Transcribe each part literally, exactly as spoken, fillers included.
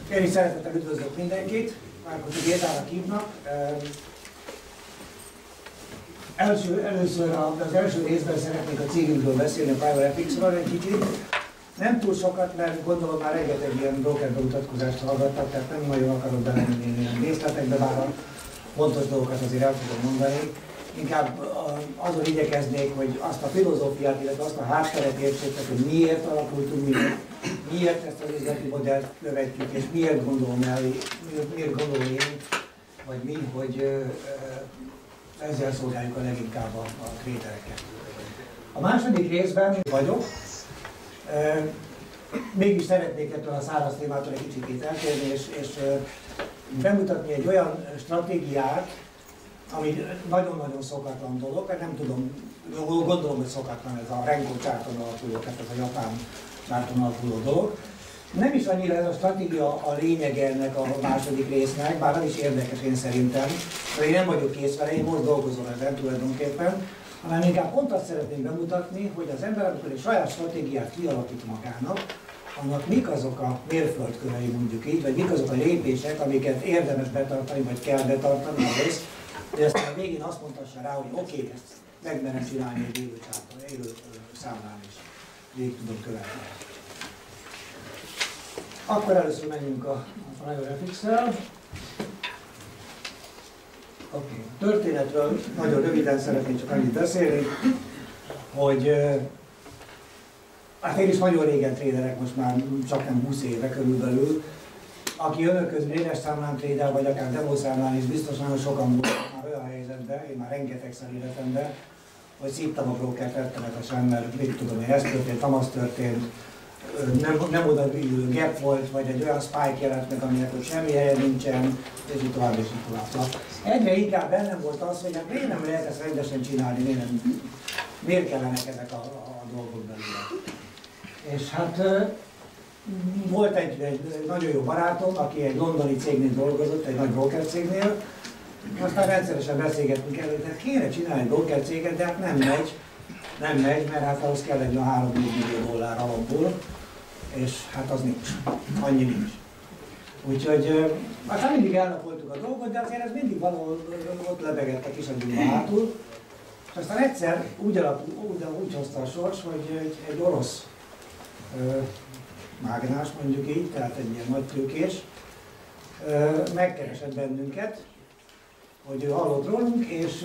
Én is szeretettel üdvözlök mindenkit, Márkoti Gézának hívnak. Első, először az első részben szeretnék a cégünkről beszélni, a PrivateFX-ről egy kicsit. Nem túl sokat, mert gondolom már rengeteg ilyen broker bemutatkozást hallgattak, tehát nem nagyon akarok belemenni ilyen részletekbe, bár a fontos dolgokat azért el tudom mondani. Inkább azon igyekeznék, hogy azt a filozófiát, illetve azt a hátteret értsétek, hogy miért alakultunk mi, miért ezt az üzleti modellt követjük, és miért gondolom el, miért gondolom én, vagy mi, hogy ezzel szolgáljuk a leginkább a, a tradereket. A második részben vagyok, mégis szeretnék ettől a száraz témától egy kicsit eltérni, és, és bemutatni egy olyan stratégiát, ami nagyon-nagyon szokatlan dolog, nem tudom, gondolom, hogy szokatlan ez a Renko csárton alapuló, tehát ez a japán csárton alapuló dolog. Nem is annyira ez a stratégia a lényege ennek a második résznek, bár az is érdekes én szerintem, de én nem vagyok kész vele, én most dolgozom ezen tulajdonképpen, hanem inkább pont azt szeretném bemutatni, hogy az ember, amikor egy saját stratégiát kialakít magának, annak mik azok a mérföldkövei, mondjuk így, vagy mik azok a lépések, amiket érdemes betartani, vagy kell betartani, ahhoz, de ezt a végén azt mondhassa rá, hogy oké, okay, ezt megmerem csinálni egy élő, élő számlán is, végig tudom követni. Akkor először menjünk a, a PrivateFX-rel. Oké, okay. Történetről nagyon röviden szeretnék csak annyit beszélni, hogy hát én is nagyon régen tréderek, most már csak nem húsz éve körülbelül. Aki önök közül éles számlán tréder, vagy akár demószámlán is, biztos nagyon sokan voltak már olyan helyzetben, én már rengetegszer életemben, hogy szívtam a brókert rettenetesen, mert mit tudom én, ez történt, amaz történt, nem, nem oda illő gap volt, vagy egy olyan spike jelent meg, aminek ott semmi helye nincsen, és így tovább, és így tovább. Szóval egyre inkább bennem volt az, hogy hát miért nem lehet ezt rendesen csinálni, miért, nem, miért kellenek ezek a, a, a dolgok belőle. És hát volt egy, egy nagyon jó barátom, aki egy londoni cégnél dolgozott, egy nagy broker cégnél, aztán rendszeresen beszélgettünk elő, hogy kéne csinálni egy broker céget, de hát nem megy, nem megy, mert hát ahhoz kell egy három millió dollár alapból, és hát az nincs, annyi nincs. Úgyhogy aztán mindig elnapoltuk a dolgot, de azért ez mindig valahol ott lebegett a kisagyúba hátul. És aztán egyszer úgy, alapul, úgy, úgy hozta a sors, hogy egy, egy orosz ö, mágnás, mondjuk így, tehát egy ilyen nagy tőkés, ö, megkeresett bennünket, hogy ő hallott rólunk, és...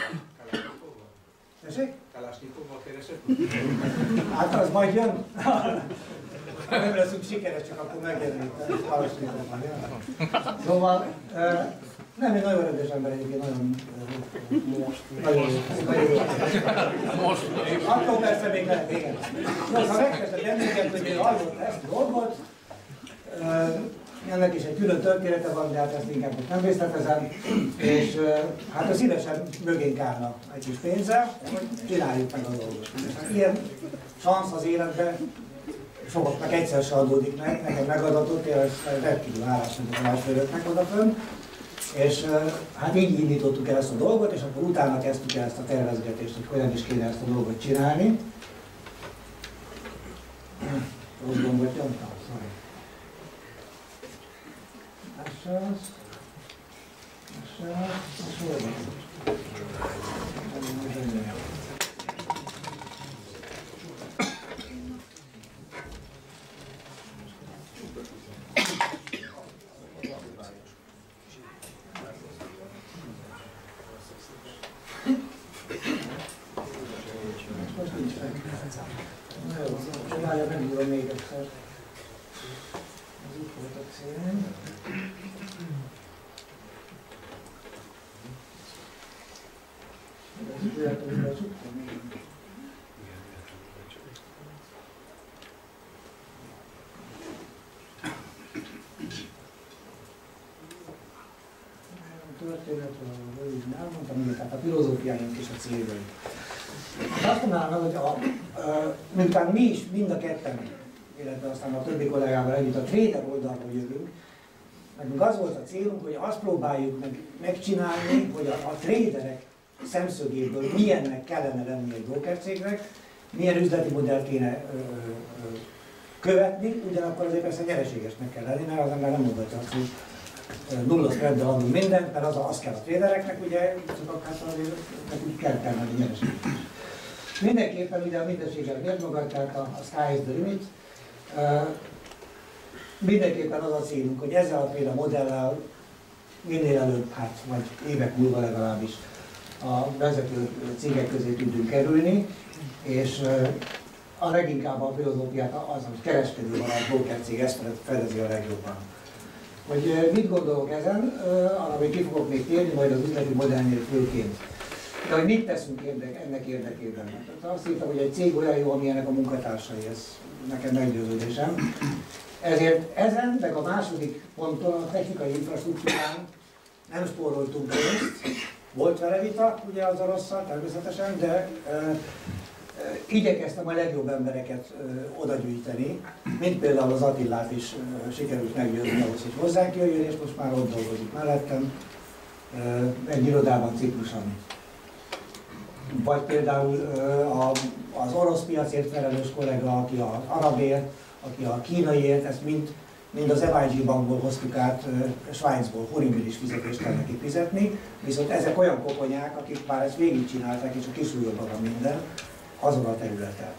Tessék? Kalásnyikovval keresett? Hát az majd jön. Nem leszünk sikeres, csak akkor megjelenik. Kalásnyikovval jön. Szóval nem, egy nagyon rendes ember egyébként, nagyon... Nagyon jó. Most. Akkor persze még lehet, igen. Szóval megkezdett bennünket, hogy én hallott ezt a dolgot. Ennek is egy külön története van, de hát ezt inkább most nem részletezem. És hát a szívesen mögénk állna egy kis pénzzel, hogy csináljuk meg a dolgot. Ilyen szansz az életben sokaknak egyszer se adódik meg, nekem megadatott, én rendkívül hálás vagyok a másfélőknek odafönn. És hát így indítottuk el ezt a dolgot, és akkor utána kezdtük el ezt a tervezgetést, hogy hogyan is kéne ezt a dolgot csinálni. Rossz gombot nyomtam, sorry. Lássad, lássad, és hol van? Most nincs meg. Na jó, csinálja, megírom még egyszer. Ez úgy volt a cím. Ez véletlenül becsuktam. Történetről, röviden elmondtam, tehát a filozófiáink és a céljaink. Azt mondanám, hogy a, a, miután mi is mind a ketten, illetve aztán a többi kollégával együtt a trader oldalról jövünk, nekünk az volt a célunk, hogy azt próbáljuk meg, megcsinálni, hogy a, a traderek szemszögéből milyennek kellene lenni egy broker cégnek, milyen üzleti modellt kéne ö, ö, követni, ugyanakkor azért persze nyereségesnek kell lenni, mert az ember nem mondhatja azt, hogy nulla spreaddel adunk mindent, mert az, az kell a tradereknek, ugye, csak hát azért nekünk kell termelni nyereséget. Mindenképpen ugye a mindenséggel miért magad, tehát a, a sky is the limit. Uh, mindenképpen az a célunk, hogy ezzel a például modellel minél előbb, hát vagy évek múlva legalábbis a vezető cégek közé tudjunk kerülni, és uh, a leginkább a filozófiát az, hogy kereskedő van, a broker cég ezt fedezi a legjobban. Hogy uh, mit gondolok ezen, uh, arra még ki fogok még térni, majd az üzleti modellnél főként. De hogy mit teszünk érdek, ennek érdekében? Tehát azt hittem, hogy egy cég olyan jó, amilyenek a munkatársai, ez nekem meggyőződésem. Ezért ezen, meg a második ponton, a technikai infrastruktúrán nem spóroltunk pénzt. Volt vele vita, ugye az orosszal természetesen, de e, e, igyekeztem a legjobb embereket e, odagyűjteni, mint például az Attillát is e, sikerült meggyőzni ahhoz, hogy hozzánk jöjjön, és most már ott dolgozik mellettem, e, egy irodában Cipruson. Vagy például e, az orosz piacért felelős kollega, aki az arabért, aki a kínaiért, ezt mind, mind az em i gé bankból hoztuk át, Svájcból, horribilis fizetést kell nekik fizetni, viszont ezek olyan koponyák, akik már ezt végigcsinálták, és a kisúlyokban van minden, azon a területen.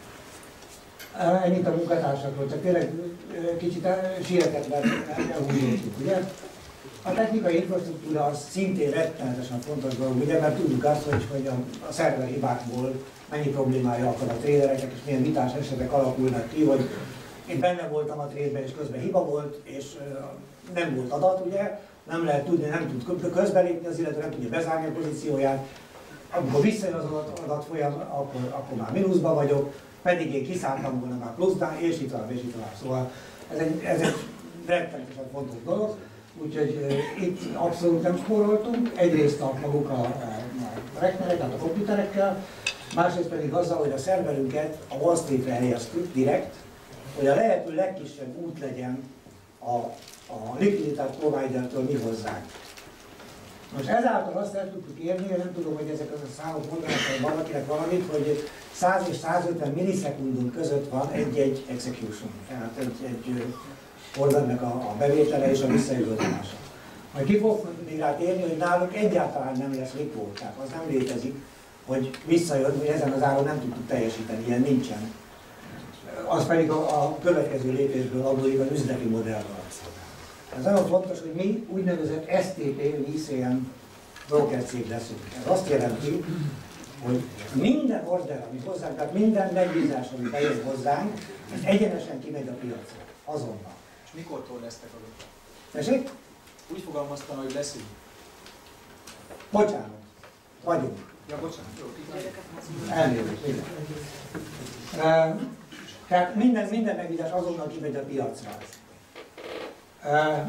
Ennyit a munkatársakról, csak tényleg kicsit sietett, mert elhúzódtuk, ugye? A technikai infrastruktúra az szintén rettenetesen fontos dolog, ugye, mert tudjuk azt, hogy, hogy a, a szerver hibákból mennyi problémája akad a tradereknek, és milyen vitás esetek alakulnak ki, hogy én benne voltam a trade-ben, és közben hiba volt, és uh, nem volt adat, ugye, nem lehet tudni, nem tud közbelépni az illető, nem tudja bezárni a pozícióját. Amikor visszajön az adat, adatfolyam, akkor, akkor már mínuszban vagyok, pedig én kiszálltam volna már pluszban, és így tovább, és így tovább. Szóval ez egy, ez egy rettenetesen fontos dolog. Úgyhogy uh, itt abszolút nem spóroltunk, egyrészt a maguk a, a, a reknerek, tehát a komputerekkel, másrészt pedig azzal, hogy a szerverünket a Wall Streetre helyeztük direkt, hogy a lehető legkisebb út legyen a, a likviditás providertől mi hozzánk. Most ezáltal azt el tudtuk érni, nem tudom, hogy ezek az a számok mondanak, hogy valakinek valamit, hogy száz és százötven millisekundum között van egy-egy execution, tehát egy, egy ordernek a, a bevétele és a visszaigazolása. Majd ki fog még rá térni, hogy nálunk egyáltalán nem lesz report, tehát az nem létezik, hogy visszajön, hogy ezen az áron nem tudtuk teljesíteni, ilyen nincsen. Az pedig a, a következő lépésből adódik az üzleti modellről. Ez nagyon fontos, hogy mi úgynevezett es té pé, vagy i cé em broker cég leszünk. Ez azt jelenti, hogy minden order, ami hozzánk, tehát minden megbízás, ami bejön hozzánk, ez egyenesen kimegy a piacra, azonnal. És mikortól lesztek azok? Tessék? Úgy fogalmaztam, hogy leszünk. Bocsánat, vagyunk. Ja, bocsánat. Jó, elnézést, igen. Uh, tehát minden, minden megbízás azonnal kimegy a piacra. Uh,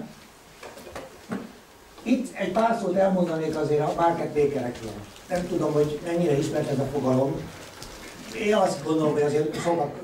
itt egy pár szót elmondanék azért a market makerekről. Nem tudom, hogy mennyire ismert ez a fogalom. Én azt gondolom, hogy azért sokak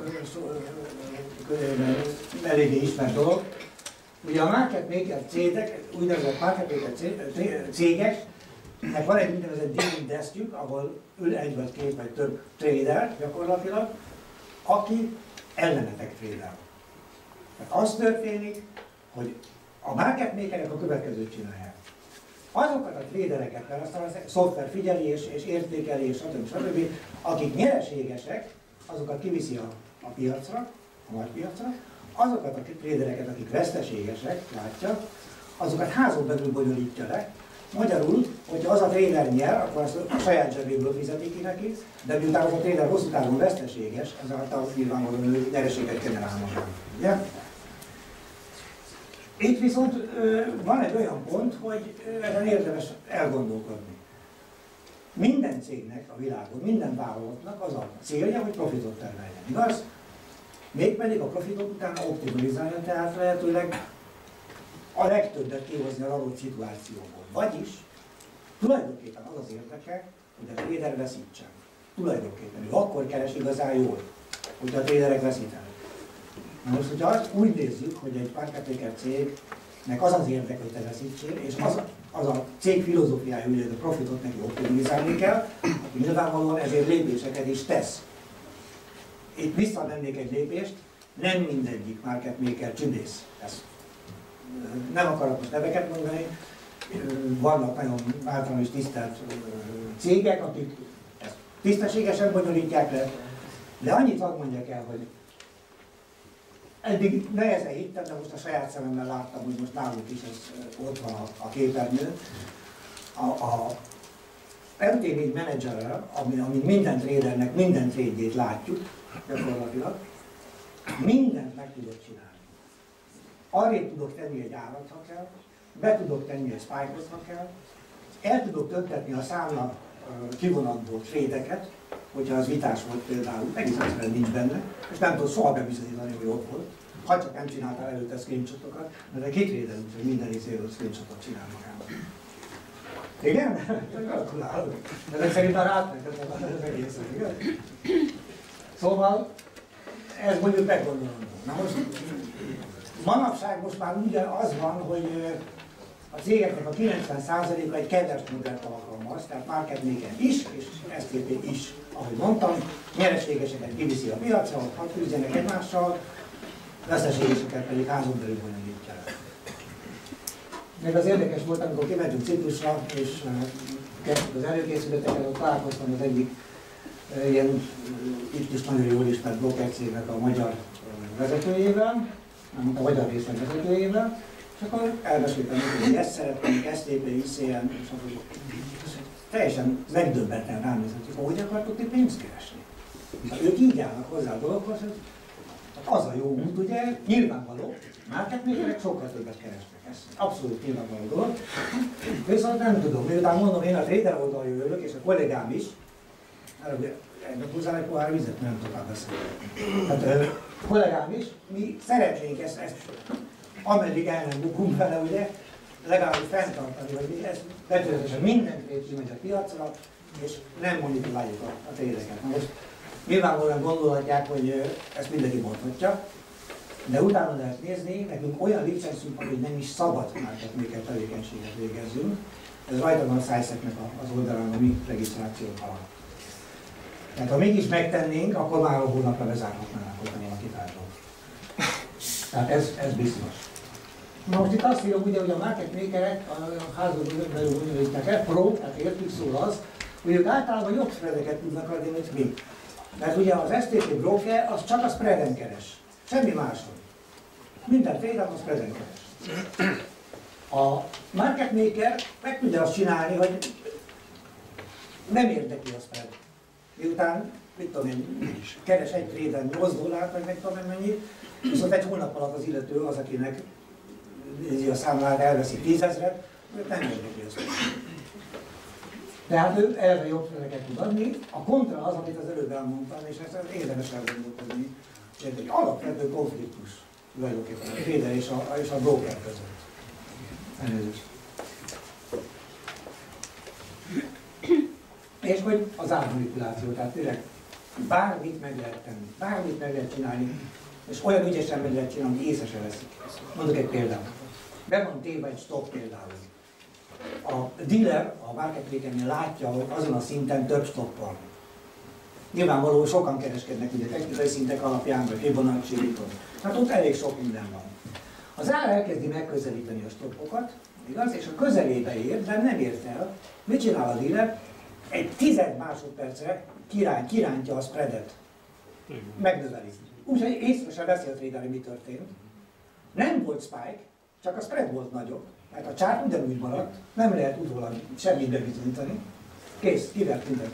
eléggé ismert dolog. Ugye a market maker cégek, úgynevezett market maker cégeknek van egy úgynevezett dealing deskjük, ahol ül egy vagy két vagy több trader gyakorlatilag, aki ellenetek trédel. Az történik, hogy a market makerek a következőt csinálják. Azokat a trédereket, mert aztán a szoftver figyeli és, és értékeli, és stb. stb. Akik nyereségesek, azokat kiviszi a, a piacra, a nagy piacra, azokat a trédereket, akik veszteségesek, látja, azokat házon belül bonyolítja le. Magyarul, hogyha az a tréder nyer, akkor azt a saját zsebéből fizeti ki neki, de miután az a tréder hosszú távon veszteséges, ezáltal nyilvánvalóan ő nyereséget generál magának. Ugye? Itt viszont ö, van egy olyan pont, hogy ö, ezen érdemes elgondolkodni. Minden cégnek a világon, minden vállalatnak az a célja, hogy profitot termeljen, igaz? Mégpedig a profitot utána optimalizálja, tehát lehetőleg a legtöbbet kihozni az adott szituációból. Vagyis tulajdonképpen az az érdeke, hogy a trader veszítsen. Tulajdonképpen ő akkor keres igazán jól, hogy a traderek veszítenek. Na most, hogyha azt úgy nézzük, hogy egy market maker cégnek az az érdeke, hogy te veszítsél, és az, az a cég filozófiája, hogy a profitot neki optimizálni kell, akkor nyilvánvalóan ezért lépéseket is tesz. Itt visszamennék egy lépést, Nem mindegyik market maker csüdész. Ezt nem akarok most neveket mondani. Vannak nagyon általános tisztelt cégek, akik ezt tisztességesen bonyolítják le, de annyit hadd mondjak el, hogy eddig nehezen hittem, de most a saját szememmel láttam, hogy most náluk is ez ott van a, a képernyőn. A, a em té négy menedzserrel, ami, ami minden tradernek minden trade-jét látjuk gyakorlatilag, mindent meg tudok csinálni. Arrébb tudok tenni egy árat, ha kell, be tudok tenni egy spike-ot, ha kell, el tudok töntetni a számla kivonatból trade-eket, hogyha az vitás volt például, egész egyszerűen nincs benne, és nem tudod soha bebizonyítani, hogy ott volt, ha csak nem csináltál előtte screenshotokat, mert egy kitrédelünk, hogy minden izéről screenshotot csinál magának. Igen? Gratulálok. Ezek szerint már átmentek az egészen, igen? Szóval, ez mondjuk meggondolandó. Na most, manapság most már ugye az van, hogy a cégeknek a kilencven százaléka egy kedves modellt alkalmaz, tehát market maker is, és es té pé is, ahogy mondtam, nyereségeseket kiviszi a piacra, ott hat küzdjenek egymással, veszteségeseket pedig házon belül bonyolítják. Meg az érdekes volt, amikor kimentünk Ciprusra, és kezdtük az előkészületeket, ott találkoztam az egyik ilyen, itt is nagyon jól ismert broker cégnek a magyar vezetőjével, a magyar részleg vezetőjével, és akkor elmeséltem, hogy ezt szeretnénk, es té pé, i cé em, és akkor teljesen megdöbbenten rám nézett, hogy hogy akartok ti pénzt keresni. És ők így állnak hozzá a dologhoz, hogy az a jó út, ugye, nyilvánvaló, market makerek sokkal többet keresnek, ez abszolút nyilvánvaló dolog. Viszont nem tudom, miután mondom, én a trader oldalról jövök, és a kollégám is, ennek hozzá egy pohár vizet, nem tovább beszélni. Hát a kollégám is, mi szeretnénk ezt, ezt ameddig el nem bukunk vele, ugye, legalább fenntartani, hogy mi ezt betöltősen minden trade kimegy a piacra, és nem manipuláljuk a, a trédeket. Na most nyilvánvalóan gondolhatják, hogy ezt mindenki mondhatja, de utána lehet nézni, nekünk olyan licenszünk van, hogy nem is szabad market maker tevékenységet végezzünk. Ez rajta van a SciSec-nek az oldalán, a mi regisztrációnk alatt. Tehát ha mégis megtennénk, akkor már a hónapra bezárhatnánk, hogyha valaki tárgyal. Tehát ez, ez biztos. Na most itt azt írom, ugye, hogy a market makerek a házon belül bonyolítják el, pro, tehát értük szól az, hogy ők általában jobb spreadeket tudnak adni, mint mi. Mert ugye az es té pé broker az csak a spreaden keres, semmi máson. Minden trader a spreaden keres. A market maker meg tudja azt csinálni, hogy nem érdekli a spread. Miután, mit tudom én, keres egy traden nyolc dollárt, vagy meg tudom én mennyit, viszont egy hónap alatt az illető az, akinek a számlát elveszi tízezret, őt nem érdekli a spread. Tehát ő elve jobb spreadeket tud adni. A kontra az, amit az előbb elmondtam, és ezt érdemes elgondolkodni, hogy egy alapvető konfliktus tulajdonképpen a trader és a, és a broker között. Elnézést. És hogy az ármanipuláció, tehát tényleg bármit meg lehet tenni, bármit meg lehet csinálni, és olyan ügyesen meg lehet csinálni, hogy észre se veszik. Mondok egy példát. Be van téve egy stop például. A dealer, a market makernél látja, hogy azon a szinten több stop van. Nyilvánvalóan sokan kereskednek ugye technikai szintek alapján, vagy Fibonacci-on. Hát ott elég sok minden van. Az ár elkezdi megközelíteni a stoppokat, igaz? És a közelébe ér, de nem ért el. Mit csinál a dealer? Egy tized másodpercre kirány, kirántja a spreadet. Megnöveli. Úgyhogy észre sem veszi a trader, mi történt. Nem volt spike, csak a spread volt nagyobb, mert a chart ugyanúgy maradt, nem lehet utólag semmit bebizonyítani. Kész, kivert mindent.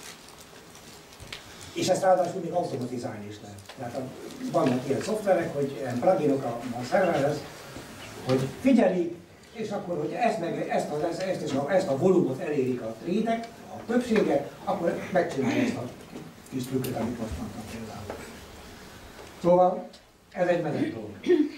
És ezt ráadásul még automatizálni is lehet. Tehát a, vannak ilyen szoftverek, hogy ilyen pluginok a, a szerverhez, hogy figyeli, és akkor, hogyha ezt, meg, ezt, a, ezt, ezt, a, ezt a volumot elérik a trédek, a többsége, akkor megcsinálja ezt a kis trükköt, amit most mondtam például. Szóval ez egy menet dolog.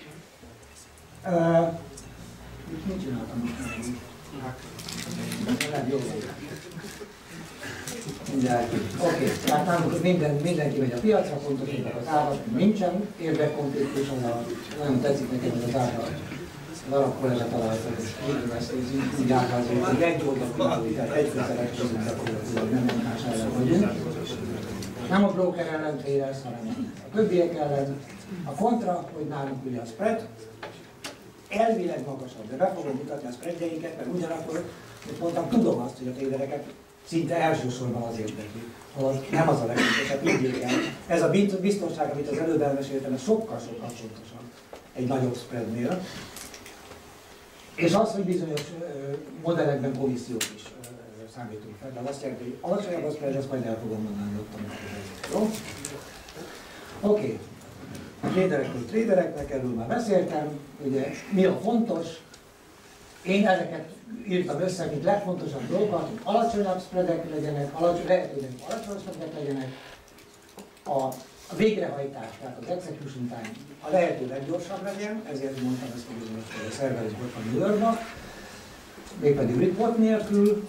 Uh, mit csináltam most? Nem, jó volt. Mindjárt. Oké, okay. Tehát nálunk minden, mindenki megy a piacra, pontosítják az árat, nincsen érdekkonfliktus, nagyon tetszik nekem, hogy az árat az arab kollega találta, és így átvázoljuk, hogy egy oldalon, tehát egy közelet között gyakorlatilag nem egymás ellen vagyunk. Nem a broker ellen traders, hanem a többiek ellen. A kontra, hogy nálunk ugye a spread, elvileg magasabb, de be fogom mutatni a spreadjeinket, mert ugyanakkor, mint mondtam, tudom azt, hogy a tradereket szinte elsősorban az érdekli. Nem az a legfontosabb, higgyék el. Ez a biztonság, amit az előbb elmeséltem, ez sokkal-sokkal fontosabb egy nagyobb spreadnél. És az, hogy bizonyos modellekben komissziók is számítunk fel, de azt jelenti, hogy alacsonyabb a spread, azt majd el fogom mondani ott, amikor jó? Oké. Okay. A traderekről tradereknek, erről már beszéltem, ugye mi a fontos. Én ezeket írtam össze, mint legfontosabb dolgokat, hogy alacsonyabb spreadek legyenek, alacsony, lehetőleg alacsonyabb spreadek legyenek, a, a végrehajtás, tehát az execution time a lehető leggyorsabb legyen, ezért mondtam ezt a bizonyos szerverésből a New Yorkba, mégpedig report nélkül,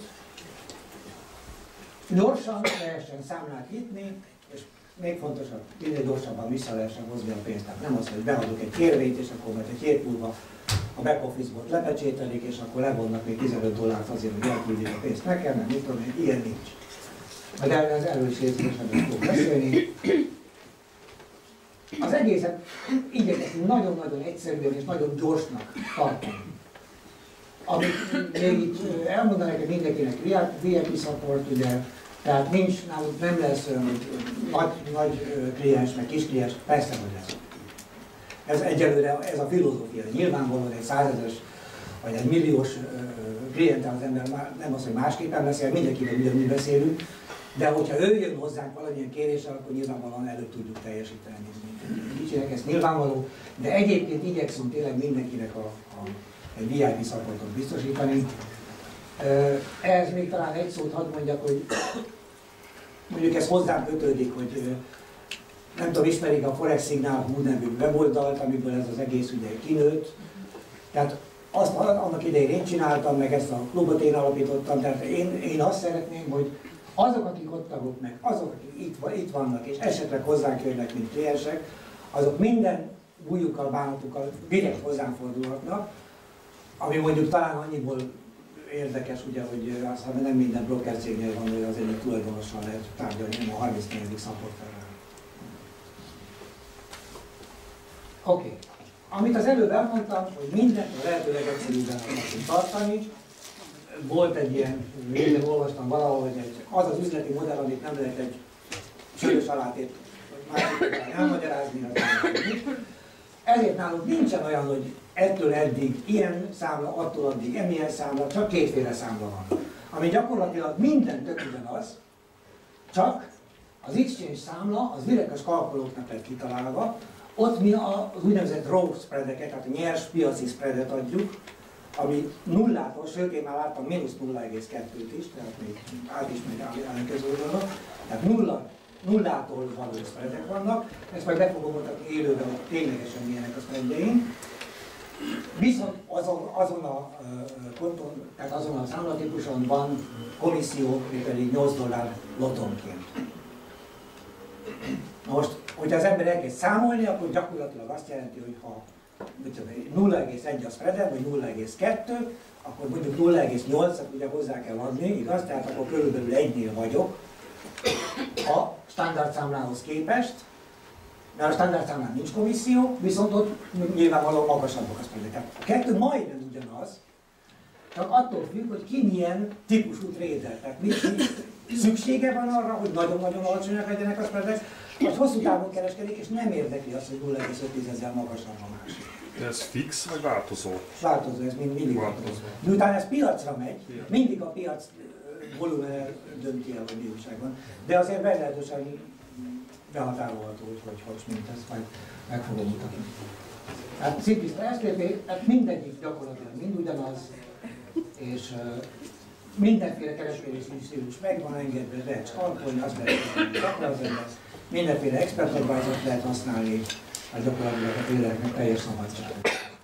gyorsan lehessen számlát nyitni, és még fontosabb, minél gyorsabban vissza lehessen hozni a pénzt. Tehát nem az, hogy beadok egy kérvényt, és akkor majd egy hét múlva a back office-ból lepecsételik, és akkor levonnak még tizenöt dollárt azért, hogy elküldjék a pénzt nekem, mert mit tudom én, ilyen nincs. De erről erről is részletesen fogok beszélni. Az egészet igyekeztünk nagyon-nagyon egyszerűen és nagyon gyorsnak tartani. Amit még itt elmondanak, hogy mindenkinek vé i pé support, ugye, tehát nincs, nálunk nem lesz olyan, nagy, nagy kliens, meg kis kliens, persze, hogy lesz. Ez egyelőre, ez a filozófia, nyilvánvalóan egy százezeres vagy egy milliós klientel az ember már, nem az, hogy másképpen beszél, mindenkivel ugyanúgy beszélünk, de hogyha ő jön hozzánk valamilyen kéréssel, akkor nyilvánvalóan előbb tudjuk teljesíteni. Kicsinek ez nyilvánvaló, de egyébként igyekszünk tényleg mindenkinek a, a, egy vé i pé supportot biztosítani. Ehhez még talán egy szót hadd mondjak, hogy mondjuk ez hozzám kötődik, hogy nem tudom, ismerik a Forex Signal Hú nevű weboldalt, amiből ez az egész ugye kinőtt. Tehát azt annak idején én csináltam, meg ezt a klubot én alapítottam, tehát én, én azt szeretném, hogy azok, akik ott tagok meg, azok, akik itt, itt vannak, és esetleg hozzánk jönnek, mint kliensek, azok minden bújukkal, bánatukkal direkt hozzám fordulhatnak, ami mondjuk talán annyiból érdekes, ugye, hogy aztán nem minden broker cégnél van, hogy az egyik tulajdonossal lehet tárgyalni, nem a harmincnegyedik supporterrel. Oké. Okay. Amit az előbb elmondtam, hogy mindent a lehető legegyszerűbben akartunk tartani. Volt egy ilyen, én olvastam valahol, hogy egy, az az üzleti modell, amit nem lehet egy sörös alátét másikra elmagyarázni. Ezért nálunk nincsen olyan, hogy ettől eddig ilyen számla, attól addig emilyen számla, csak kétféle számla van. Ami gyakorlatilag minden tök ugyanaz, csak az exchange számla az direktes kalkulóknak lett kitalálva, ott mi az úgynevezett raw spreadeket, tehát a nyers piaci spreadet adjuk, ami nullától, sőt én már láttam mínusz nulla egész kettőt is, tehát még át is megy ellenkező oldalra, tehát nulla, nullától való spreadek vannak, ezt majd be fogom mutatni élőben, hogy ténylegesen milyenek a spreadjeink. Viszont azon, azon a konton, tehát azon a számlatípuson van komisszió, pedig nyolc dollár lotonként. Most, hogyha az ember elkezd számolni, akkor gyakorlatilag azt jelenti, hogy ha nulla egész egy a spreadem, vagy nulla egész kettő, akkor mondjuk nulla egész nyolcat ugye hozzá kell adni, igaz? Tehát akkor körülbelül egynél vagyok a standard számlához képest, mert a standard számlán nincs komisszió, viszont ott nyilvánvalóan magasabbak a spreadek. Tehát a kettő majdnem ugyanaz, csak attól függ, hogy ki milyen típusú trader. Tehát mi, mi szüksége van arra, hogy nagyon-nagyon alacsonyak legyenek a spreadek, vagy hosszú távon kereskedik, és nem érdekli azt, hogy nulla egész öt magasabb a másik. De ez fix vagy változó? Változó, ez mindig változó. Miután ez piacra megy, mindig a piac volumen dönti el, hogy mi újság van. De azért meglehetősen behatárolható, hogy hogy hogy, mint ezt majd meg fogom mutatni. Hát Simplista es té pé, hát mindegyik gyakorlatilag mind ugyanaz, és uh, mindenféle kereskedési stílus meg van engedve, lehet skalpolni, azt lehet használni, mindenféle expert advisort lehet használni, hát gyakorlatilag a tradereknek teljes szabadság.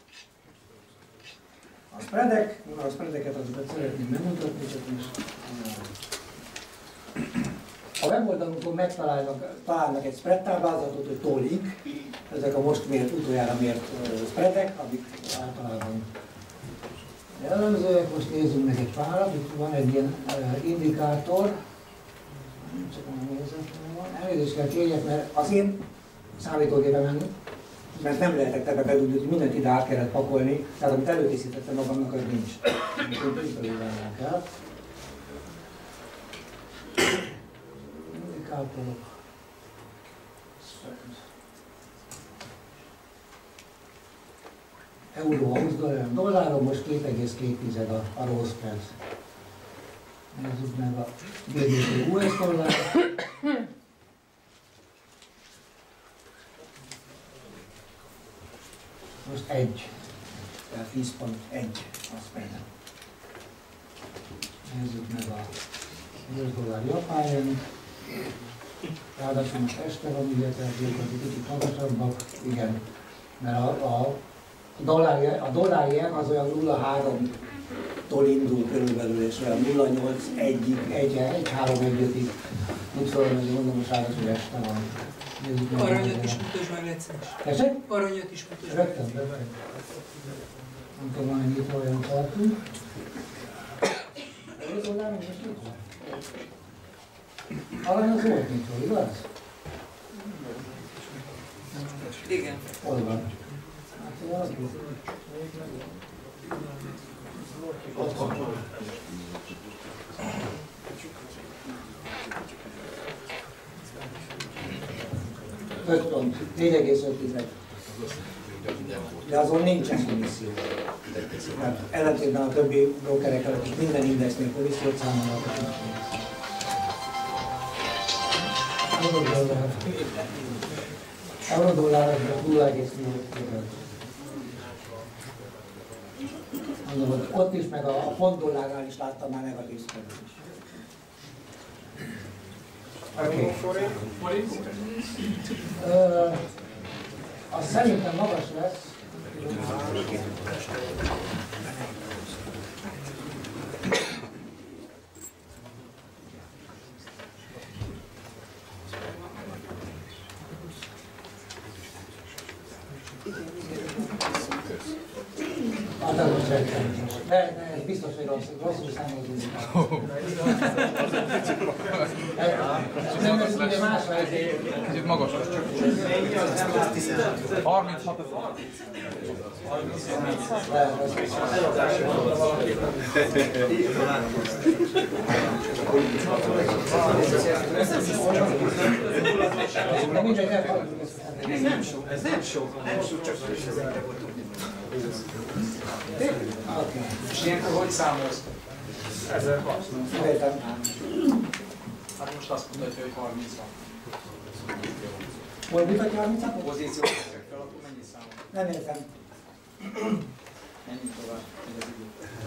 A spreadek, a spreadeket azokat szeretném megmutatni, csak most a weboldalunkon megtalálnak találnak egy spread táblázatot, hogy tollik, ezek a most mért, utoljára mért spreadek, amik általában Jellemzőek, most nézzünk meg egy párat, itt van egy ilyen uh, indikátor. Csak nem nézem, van. Elnézést kell kérjek, mert az én számítógépemen, mert nem lehetek ebbe bedugni, hogy mindent ide át kellett pakolni, tehát amit előkészítettem magamnak, az nincs. Úgyhogy kell. Indikátorok. Euró, húsz dolláron, most két egész két a, a rossz perc. Nézzük meg a gé dé pé u es dollár. Most egy, tehát tíz pont egy, azt mondja. Nézzük meg a húsz dollár japán yen. Ráadásul most este van, ugye, tehát egy kicsit magasabbak, igen, mert a, a A dollár, a dollár az olyan nulla egész három-tól indul körülbelül, és olyan nulla egész nyolc, egy három egy-ötig tud fölmenni, mondom, most ráadásul este van. Aranyat is mutasd meg egyszerűen. Tessék? Aranyat is mutasd meg. Rögtön, rögtön. Nem tudom, hogy nyitva olyan tartunk. A dollár most nyitva? Arany az volt nyitva, igaz? Igen. Hol van? öt pont, négy egész öt. De azon nincsen komisszió. Hát ellentétben a többi brokerekkel, akik minden indexnél komissziót számolnak. Eurodollár nulla egész nyolc. Mondom, ott is, meg a pont dollárnál is láttam már negatív spreadet is. Oké. Okay. Uh, az szerintem magas lesz. Ne, ne, biztos, hogy rossz, rosszul számolunk. Nem, ez ugye más lehet. Kicsit magas lesz csak. harminchat ezer. De mindegy, ne fog. Ez nem sok, ez nem sok, nem sok, csak ezekre voltunk. Oké. És ilyenkor hogy számolsz? ezerhat. Hát most azt mutatja, hogy harminc van. Hol mutatja harmincat? A pozíciót veszek fel, akkor mennyi számol? Nem értem. Menjünk tovább, ez az idő.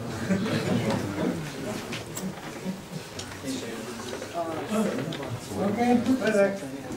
Oké, ezek.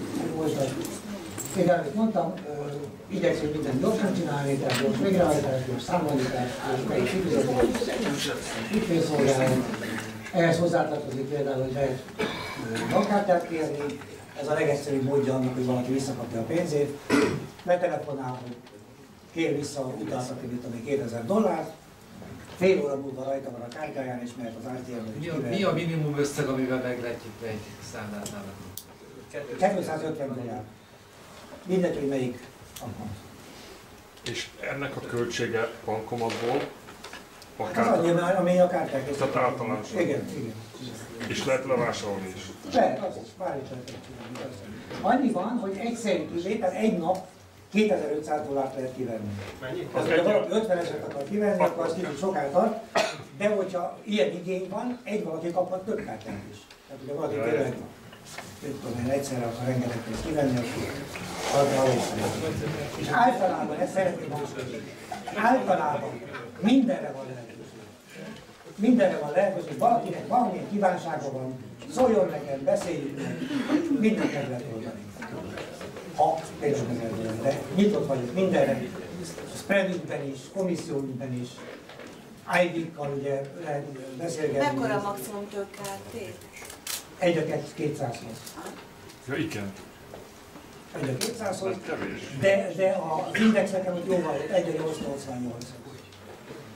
Igen, amit mondtam, igyekszünk mindent gyorsan csinálni, tehát gyors végrehajtás, gyors számolítás, gyors melyik kifizetés, ügyfélszolgálat. Ehhez hozzátartozik például, hogy lehet bankkártyát kérni, ez a legegyszerűbb módja annak, hogy valaki visszakapja a pénzét, betelefonál, hogy kér vissza utaltaként, ami kétezer dollárt, fél óra múlva rajta van a kártyáján, és mert az á té em-ből is Mi, mi a minimum összeg, amivel megletjük egy számlátnál? kétszázötven dollár. Mindegy, hogy melyik account. És ennek a költsége bankomatból Az akár... annyi, ami a kártyák és Tehát általános. Igen, igen. És lehet levásárolni is. Lehet, az is, bár is lehet csinálni. Annyi van, hogy egyszerű kivétel, egy nap kétezer-ötszáz dollárt lehet kivenni. Az, hogyha valaki ötven ezeret akar kivenni, akkor az kicsit sokáig tart, de hogyha ilyen igény van, egy valaki kaphat több kártyát is. Tehát ugye valaki tényleg, nem tudom én, egyszerre akar rengeteg pénzt kivenni, akkor és általában, ezt szeretném hangsúlyozni, általában mindenre van lehetőség. Mindenre van lehetőség, valakinek valamilyen kívánsága van, szóljon nekem, beszéljük meg, mindent meg lehet oldani. Ha például meg lehet oldani, de nyitott vagyok mindenre, spreadünkben is, komisszióünkben is, i dé-kkal ugye lehet beszélgetni. Mekkora maximum tőkártét? Egy a kétszázhoz. Ja, igen. Egy a kétszázhoz, Ez kevés. de, de az index nekem ott jóval egy a nyolcszáznyolcvannyolc.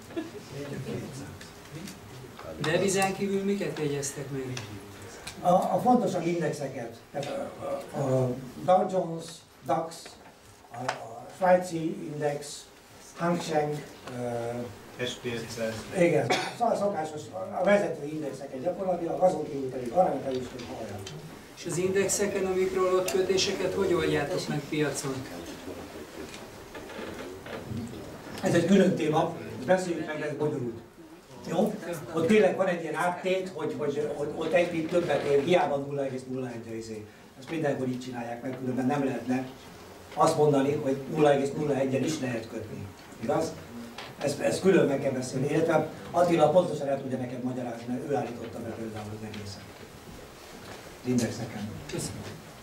Devizán kívül miket jegyeztek meg? A, a fontosabb indexeket, tehát a, a Dow Jones, DAX, a, a svájci index, Hang Seng, uh, es pé ötszáz. igen, szóval szokásos, a vezető indexeket gyakorlatilag, azon kívül pedig aranyat is hogy hallják. És az indexeken, amikről ott kötéseket hogy oldjátok meg piacon? Ez egy külön téma, beszéljük meg, ez bonyolult. Jó? Ott tényleg van egy ilyen áttét, hogy, hogy ott, ott egy pip többet ér, hiába nulla egész nulla egy izé. Ezt mindenkor így csinálják meg, különben nem lehetne azt mondani, hogy nulla egész nulla egyen is lehet kötni. Igaz? Ezt, ezt külön meg kell beszélni, illetve Attila pontosan el tudja neked magyarázni, mert ő állította be például az egészen. Az indexeken. Köszönöm.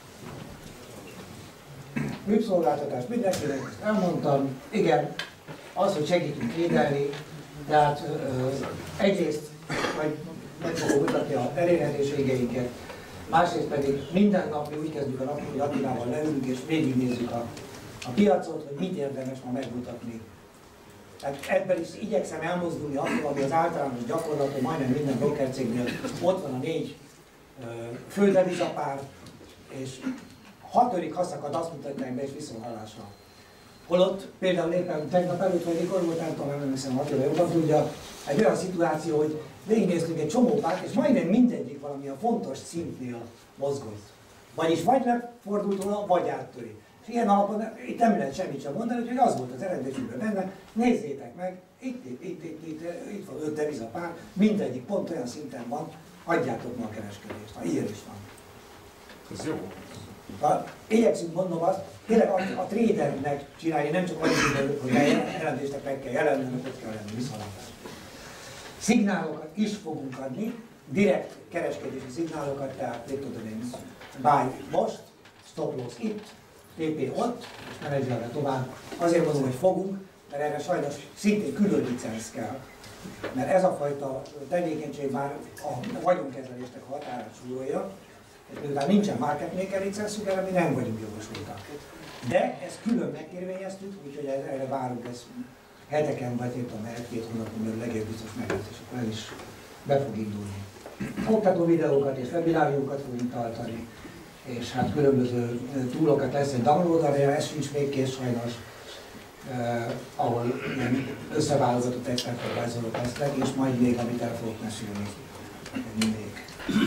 Műszolgáltatás mindenkinek, ezt elmondtam. Igen, az, hogy segítünk védelni, tehát ö, egyrészt majd meg fogom mutatni a elérhetőségeinket, másrészt pedig minden nap mi úgy kezdjük a napot, hogy Attilával leülünk és végignézzük a, a piacot, hogy mit érdemes ma megmutatni. Tehát ebben is igyekszem elmozdulni attól, ami az általános gyakorlat, hogy majdnem minden brokercégnél ott van a négy földevizapár, és hatodik haszakad azt mutatják be, és viszonthallásra. Holott például éppen tegnap előtt, vagy mikor volt, nem tudom, nem hiszem, Attila jobban tudja, egy olyan szituáció, hogy végignéztünk egy csomó párt, és majdnem mindegyik valamilyen fontos szintnél mozgott. Vagyis vagy lefordult volna, vagy áttöri. És ilyen alapon itt nem lehet semmit sem mondani, úgyhogy az volt az eredményükben benne, nézzétek meg, itt, itt, itt, itt, itt, itt van öt devizapár, mindegyik pont olyan szinten van, adjátok ma a kereskedést, ha ilyen is van. Ez jó. Ha igyekszünk, mondom azt, tényleg a, a tradernek csinálni, nem csak annyit, hogy jelentésnek meg kell jelenni, hanem ott kell lenni, viszontlátás. Szignálokat is fogunk adni, direkt kereskedési szignálokat, tehát mit tudom én, buy most, stop loss itt, té pé ott, és menedzselve tovább. Azért mondom, hogy fogunk, mert erre sajnos szintén külön licenc kell. Mert ez a fajta tevékenység már a vagyonkezelésnek határát súlyolja, és miután nincsen market maker licenszünk, erre mi nem vagyunk jogosultak. De ezt külön megkérvényeztük, úgyhogy erre várunk, ez heteken vagy én tudom, egy-két hónapon belül legjobb biztos meg lesz, és akkor ez is be fog indulni. Oktató videókat és webináriumokat fogunk tartani, és hát különböző túlokat lesz, egy download area, ez sincs még kész sajnos, eh, ahol ilyen összeválogatott expertadvizorok lesznek, és majd még, amit el fogok mesélni még.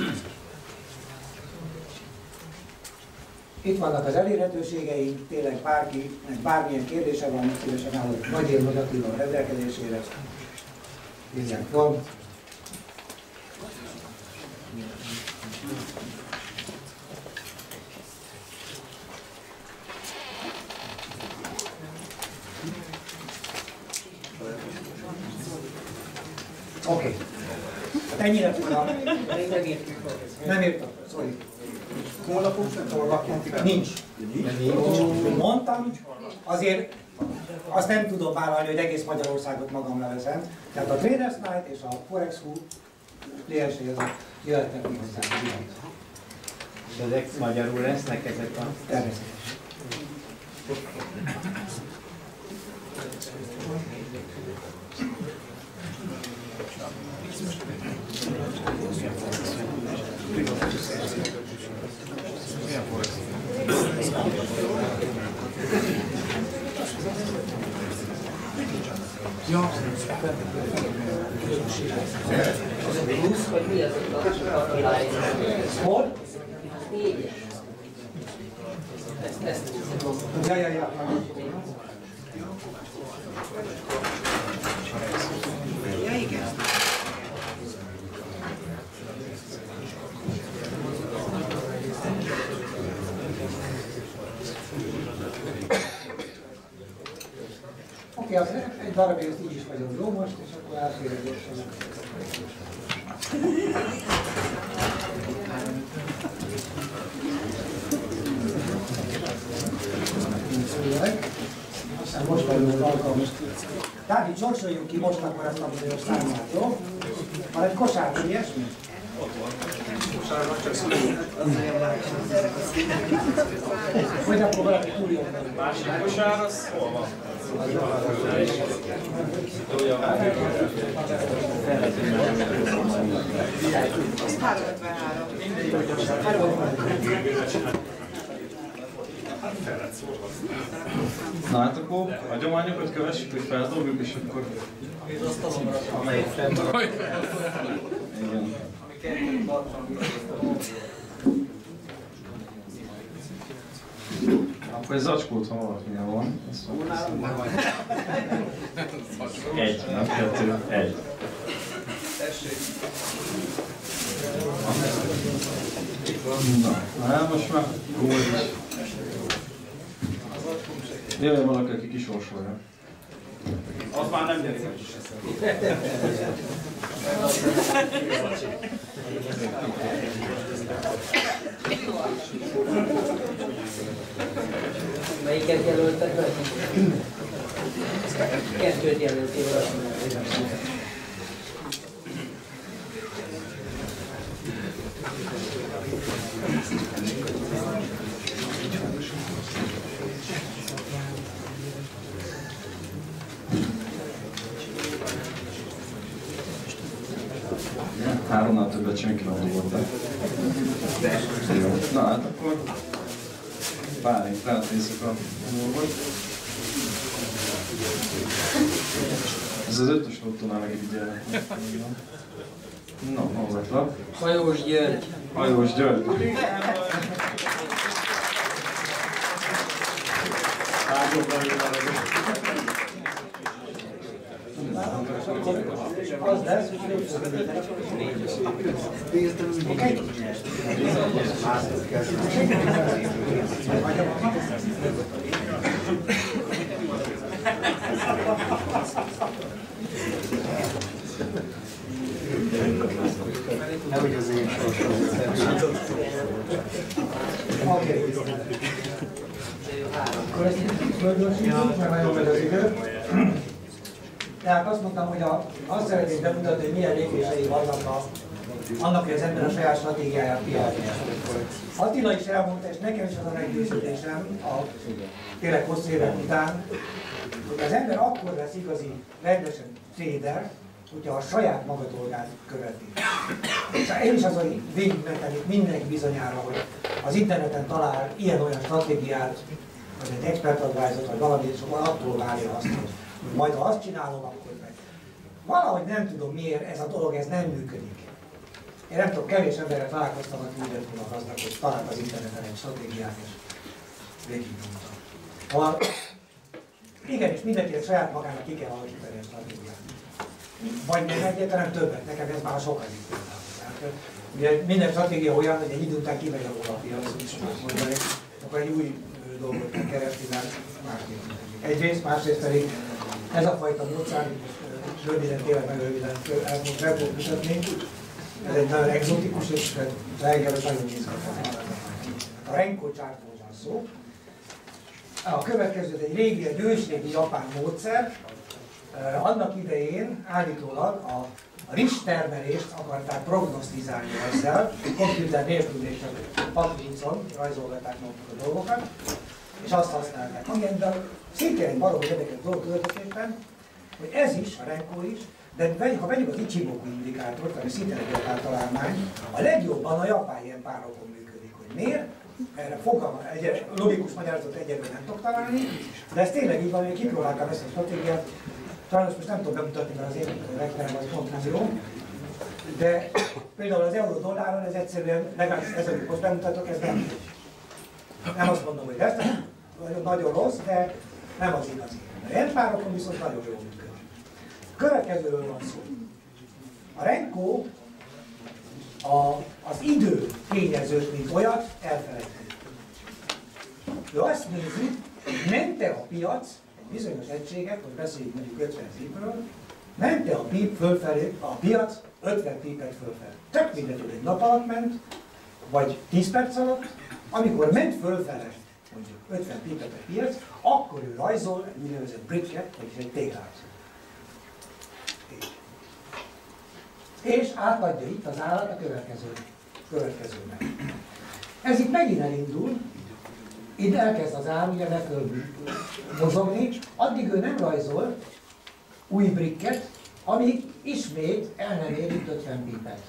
Itt vannak az elérhetőségeink, tényleg bárkinek bármilyen kérdése van, szívesen állok Nagy Ér Attila a rendelkezésére. Írják fel. Oké. Okay. Ennyire tudnám. Nem írtam, sorry. Nincs. Mondtam, azért azt nem tudom vállalni, hogy egész Magyarországot magamra veszem. Tehát a Traders Night és a Forex Hub kliensei azok jöhetnek mi hozzánk. És ezek magyarul lesznek ezek a... Természetesen. Ja. Vagy mi az a világ? Hol? Négyes. Ezt, ezt Ja, ja, ja. Ja, igen. Oké, okay, egy darabig ezt így is vagyok jó most, és akkor átférek gyorsan. Aztán most vagyunk az alkalmas. Tehát itt sorsoljunk ki most akkor ezt a bizonyos számát, jó? Van egy kosár, vagy ilyesmi? Ott van. Kosárban csak szülő. Hogy akkor valaki túljön. Másik kosár, az hol van? Na hát akkor hagyományokat kövessük, hogy feldobjuk, és akkor... Amelyik fenn. Igen. Akkor egy zacskót, ha valakinél van. Egy, nem kettő, egy. Na, hát most már gól is. Jöjjön valaki, aki kisorsolja. Az már nem gyerek. Melyiket jelöltek be? Kettőt jelöltél be. Háromnál többet senki nem dobott be. Jó. Na hát akkor Bálint rátnézzük a nyolcot. Ez az ötös lottónál megirigyelnek. No, hol lett lap? Hajós György. Hajós György. Az lesz, oké? Nehogy az én sorsom. Oké. Akkor ezt fölgyorsítunk, mert nagyon megy az idő. Tehát azt mondtam, hogy a, azt szeretném bemutatni, hogy milyen lépései vannak a, annak, hogy az ember a saját stratégiáját kialakítja. Attila is elmondta, és nekem is az a meggyőződésem, a tényleg hosszú évek után, hogy az ember akkor lesz igazi, rendesen trader, hogyha a saját maga dolgát követi. És én is azon végigmentem mindenki bizonyára, hogy az interneten talál ilyen-olyan stratégiát, vagy egy expert advice-ot, vagy valamit, és attól várja azt, hogy majd ha azt csinálom, akkor meg. Valahogy nem tudom miért ez a dolog, ez nem működik. Én nem tudom, kevés emberre találkoztam, aki úgy lett volna gazdag, hogy talált az interneten egy stratégiát, és végignyomta. Szóval, igen, és mindenkinek saját magának ki kell alakítani a stratégiát. Vagy nem egyet, hanem többet. Nekem ez már sok az itt. Ugye minden stratégia olyan, hogy egy idő után kimegy a olapiac, és mondani, akkor egy új dolgot kell keresni, mert másképp. Egyrészt, másrészt pedig ez a fajta módszer, most röviden, tényleg meg röviden el fogok mutatni, ez egy nagyon egzotikus, és engem ez nagyon izgalmas. A Renko chartról van szó. A következő egy régi, egy ősrégi japán módszer. Annak idején állítólag a a rizstermelést akarták prognosztizálni ezzel, komputer nélkül és csak papírucon rajzolgatták maguk a dolgokat, és azt használták. Amiben szintén egy baromi érdekes dolog tulajdonképpen, hogy ez is, a Renko is, de ha vegyük az Ichimoku indikátort, ami szintén egy japán találmány, a legjobban a japán ilyen párokon működik. Hogy miért? Erre fogalma, egy logikus magyarázatot egyelőre nem tudok találni, de ez tényleg így van, hogy kipróbáltam ezt a stratégiát. Sajnos most nem tudom bemutatni, mert az én rektorem az pont nem jó, de például az euró-dolláron ez egyszerűen, legalábbis ez, amit most bemutatok, ez nem. Nem azt mondom, hogy ez nagyon, nagyon rossz, de nem az igazi. A rendpárokon viszont nagyon jól működik. A következőről van szó. A Renko a, az idő tényezőt, mint olyat elfelejteni. Ő azt nézi, mente a piac bizonyos egységet, hogy beszéljük mondjuk ötven pipről, mente a pip fölfelé, a piac ötven pipet fölfelé. Tök mindegy, hogy egy nap alatt ment, vagy tíz perc alatt, amikor ment fölfele mondjuk ötven pipet a piac, akkor ő rajzol egy úgynevezett bridge-et, vagyis egy téglát. És átadja itt az állat a következő, következőnek. Ez itt megint elindul, itt elkezd az ár ugye leföl mozogni, addig ő nem rajzol új brikket, amíg ismét el nem ér itt ötven pipet.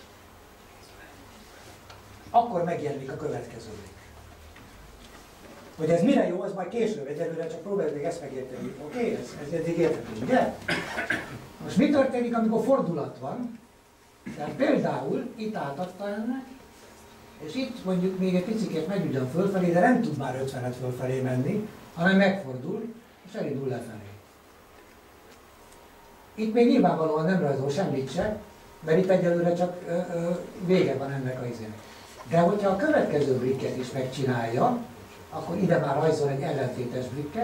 Akkor megjelenik a következő brik. Hogy ez mire jó, az majd később, egyelőre csak próbáljuk még ezt megérteni. Oké, okay? ez, ez eddig érthető, ugye? Most mi történik, amikor fordulat van? Tehát például itt átadta ennek, és itt mondjuk még egy picikét megy ugyan fölfelé, de nem tud már ötvenet fölfelé menni, hanem megfordul, és elindul lefelé. Itt még nyilvánvalóan nem rajzol semmit se, mert itt egyelőre csak ö, ö, vége van ennek a izének. De hogyha a következő brikket is megcsinálja, akkor ide már rajzol egy ellentétes brikket.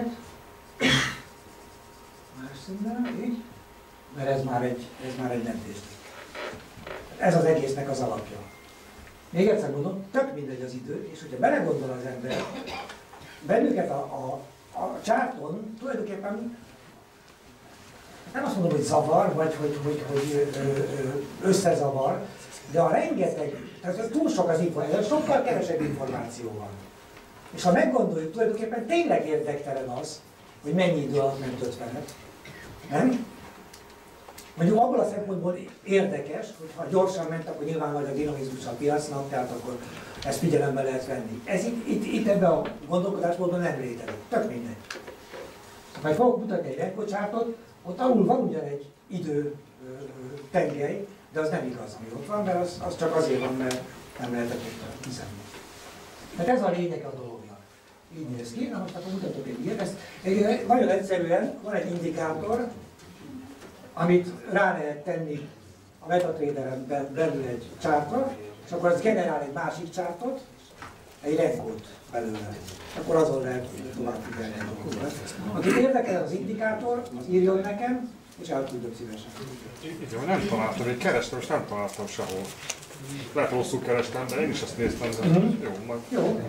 Más színben, így. Mert ez már egy, ez már egy mentésbrik. Ez az egésznek az alapja. Még egyszer mondom, tök mindegy az idő, és hogyha belegondol az ember, bennünket a, a, a csárton tulajdonképpen nem azt mondom, hogy zavar, vagy hogy, hogy, hogy ö, ö, összezavar, de a rengeteg, tehát túl sok az információ, sokkal kevesebb információ van. És ha meggondoljuk, tulajdonképpen tényleg érdektelen az, hogy mennyi idő alatt ment ötvenet. Nem? Mondjuk abból a szempontból érdekes, hogy ha gyorsan ment, akkor nyilván vagy a dinamizmus a piacnak, tehát akkor ezt figyelembe lehet venni. Ez itt, itt, itt ebben a gondolkodásmódban nem létezik. Tök mindegy. Majd fogok mutatni egy rekordcsártot, ott alul van ugyan egy idő ö, tengely, de az nem igaz, ami ott van, mert az, az csak azért van, mert nem lehetett ott kiszámolni. Tehát ez a lényeg a dolognak. Így néz ki, na most akkor mutatok egy ilyet. Ezt, egy, nagyon egyszerűen van egy indikátor, amit rá lehet tenni a MetaTrader-en belül egy csártra, és akkor az generál egy másik csártot, egy rendkód belőle. Akkor azon lehet tovább figyelni a dolgokat. Aki érdekel az indikátor, az írjon nekem, és elküldök szívesen. Igen, nem találtam, én kerestem, és nem találtam sehol. Lehet rosszul kerestem, de én is ezt néztem, de uh-huh. Jó, majd... Jó.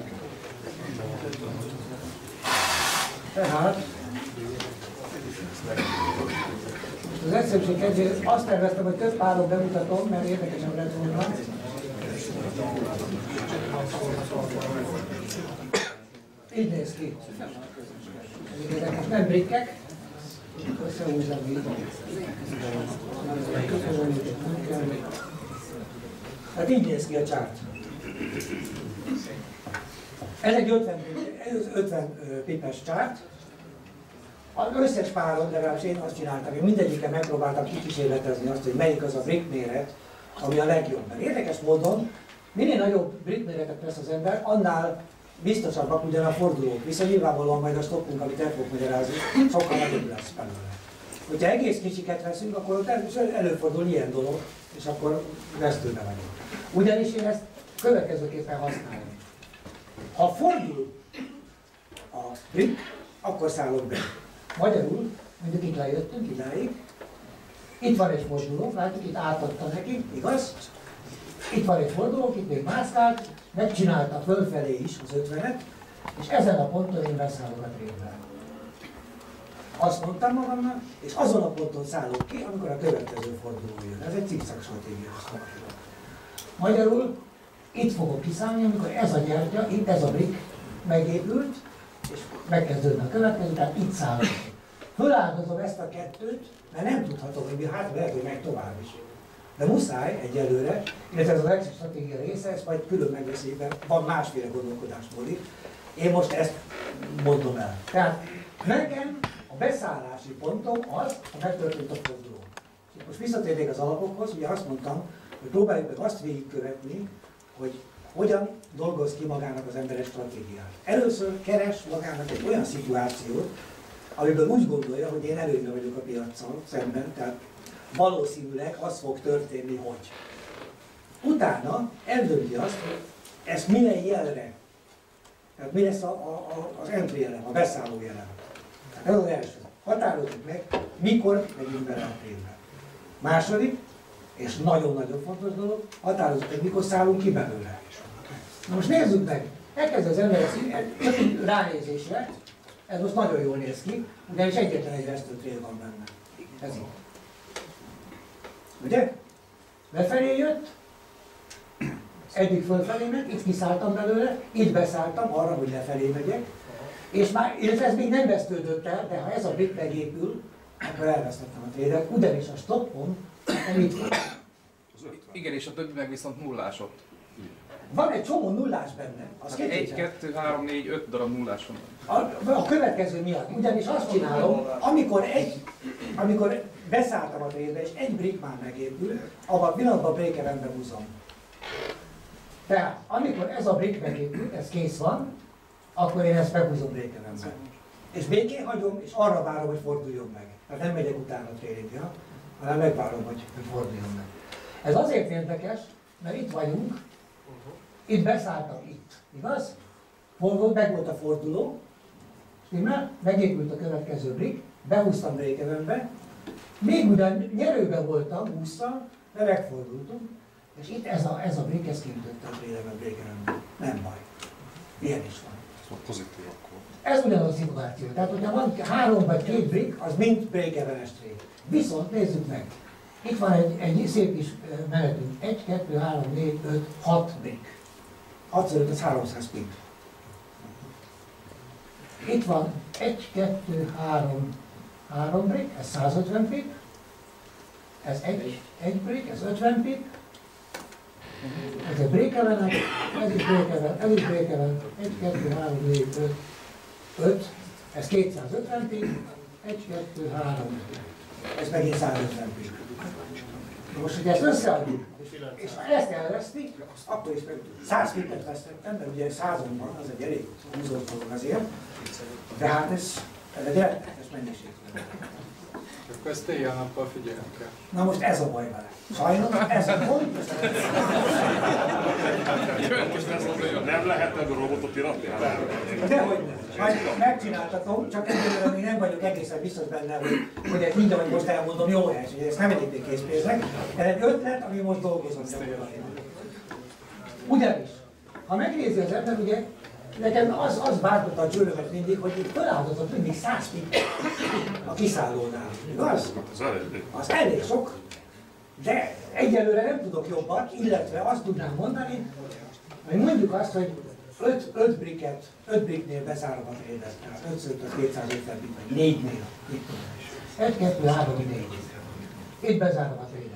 Tehát... Az egyszerűség kedvéért azt terveztem, hogy több páron bemutatom, mert érdekesebb lett volna. Így néz ki. Érdekes, nem brikkek. Összehúzom így. Hát így néz ki a csárt. Ez egy ötven pipes csárt. Az összes páron, legalábbis én azt csináltam, én mindegyiken megpróbáltam kikísérletezni azt, hogy melyik az a brick méret, ami a legjobb. Mert érdekes módon, minél nagyobb brick méretet vesz az ember, annál biztosabbak ugyan a fordulók. Viszont nyilvánvalóan majd a stoppunk, amit el fogok magyarázni, sokkal nagyobb lesz belőle. Hogyha egész kicsiket veszünk, akkor ott előfordul ilyen dolog, és akkor vesztőbe vagyunk. Ugyanis én ezt következőképpen használom. Ha fordul a brick, akkor szállok be. Magyarul, mondjuk itt lejöttünk idáig, itt van egy forduló, látjuk, itt átadta neki, igaz? Itt van egy forduló, itt még mászkált, megcsinálta fölfelé is az ötvenet, és ezen a ponton én beszállok a trédbe. Azt mondtam magamnak, és azon a ponton szállok ki, amikor a következő forduló jön. Ez egy cikkszak stratégia. Magyarul, itt fogok kiszállni, amikor ez a gyertya, itt ez a brick megépült, és megkezdődne a következő, tehát itt szállok. Föláldozom ezt a kettőt, mert nem tudhatom, hogy mi hát lehet, hogy meg tovább is. De muszáj egyelőre, illetve ez az exit stratégia része, ezt majd külön megbeszéljük, mert van másféle gondolkodásmód itt. Én most ezt mondom el. Tehát nekem a beszállási pontom az, ha megtörtént a forduló. Most visszatérnék az alapokhoz, ugye azt mondtam, hogy próbáljuk meg azt végigkövetni, hogy hogyan dolgoz ki magának az ember egy stratégiát. Először keres magának egy olyan szituációt, amiből úgy gondolja, hogy én előnyben vagyok a piaccal szemben, tehát valószínűleg az fog történni, hogy. Utána eldönti azt, hogy ezt milyen jelre, tehát mi lesz a, a, a, az entry elem, a beszálló elem. Ez az első. Határozzuk meg, mikor megyünk bele a trédbe. Második, és nagyon-nagyon fontos dolog, határozzuk meg, mikor szállunk ki belőle. Na most nézzük meg, elkezd az ember csak ránézésre, ez most nagyon jól néz ki, ugyanis egyetlen egy vesztőtréd van benne. Ez így. Ugye? Befelé jött, eddig fölfelé ment, itt kiszálltam belőle, itt beszálltam arra, hogy lefelé megyek, És már, illetve ez még nem vesztődött el, de ha ez a brick megépül, akkor elvesztettem a trédet, ugyanis a stoppon nem itt van. Igen, és a többi meg viszont nullás ott. Van egy csomó nullás benne. Az Hát egy, kettő, három, négy, öt darab nullás van. A, a következő miatt, ugyanis azt csinálom, amikor, egy, amikor beszálltam a trédbe, és egy brick már megépül, abban a pillanatban breakerembe húzom. Tehát, amikor ez a brick megépül, ez kész van, akkor én ezt meghúzom breakerembe. És békén hagyom, és arra várom, hogy forduljon meg. Tehát nem megyek utána a trédre, hanem megvárom, hogy forduljon meg. Ez azért érdekes, mert itt vagyunk, itt beszálltam itt, igaz? Volt, meg volt a forduló, stimmel? Megépült a következő brick, behúztam breakerembe, még ugyan nyerőben voltam, húztam, de megfordultunk, és itt ez a, ez a brick, ez kiütötte a trédemben breakerembe. Nem baj. Ilyen is van. Ez pozitív akkor. Ez ugyanaz a szituáció. Tehát, hogyha van három vagy két brick, az mind breakerenes tréd. Viszont nézzük meg. Itt van egy, egy szép is menetünk. egy, kettő, három, négy, öt, hat brick. hatszor öt, ez háromszáz pip. Itt van egy, kettő, három, három brick, ez százötven pip. Ez egy, egy brick, ez ötven pip. Ez egy breakelenek, ez is breakelen, ez is breakelen. egy, kettő, három, négy, öt, öt. Ez kétszázötven pip. egy, kettő, három. Ez megint százötven pip. Most, hogy ezt összeadjuk, és ha ezt elvesztik, akkor is meg száz pipet vesztettem, mert ugye százon van, az egy elég húzott dolog azért. De hát ez, ez egy rettenetes mennyiség. Akkor ezt éjjel-nappal figyelni kell. Na most ez a baj vele. Sajnos ez a pont. Nem lehet ebből robotot iratni? Dehogy nem. Majd megcsináltatom, csak egyelőre még nem vagyok egészen biztos benne, hogy, hogy ez mind, amit most elmondom, jó helyes, hogy ezt nem egyébként készpénznek. Ez egy ötlet, ami most dolgozom. Ugyanis, ha megnézi az ember, ugye, nekem az, az bántotta a csőrömet mindig, hogy itt feláldozott mindig száz pip a kiszállónál. Igaz? Az elég. Az elég sok, de egyelőre nem tudok jobbat, illetve azt tudnám mondani, hogy mondjuk azt, hogy öt bricket, öt bricknél bezárom a trédet, tehát ötször kétszázötven pip, vagy négynél. egy, kettő, három, négy. Itt bezárom a trédet.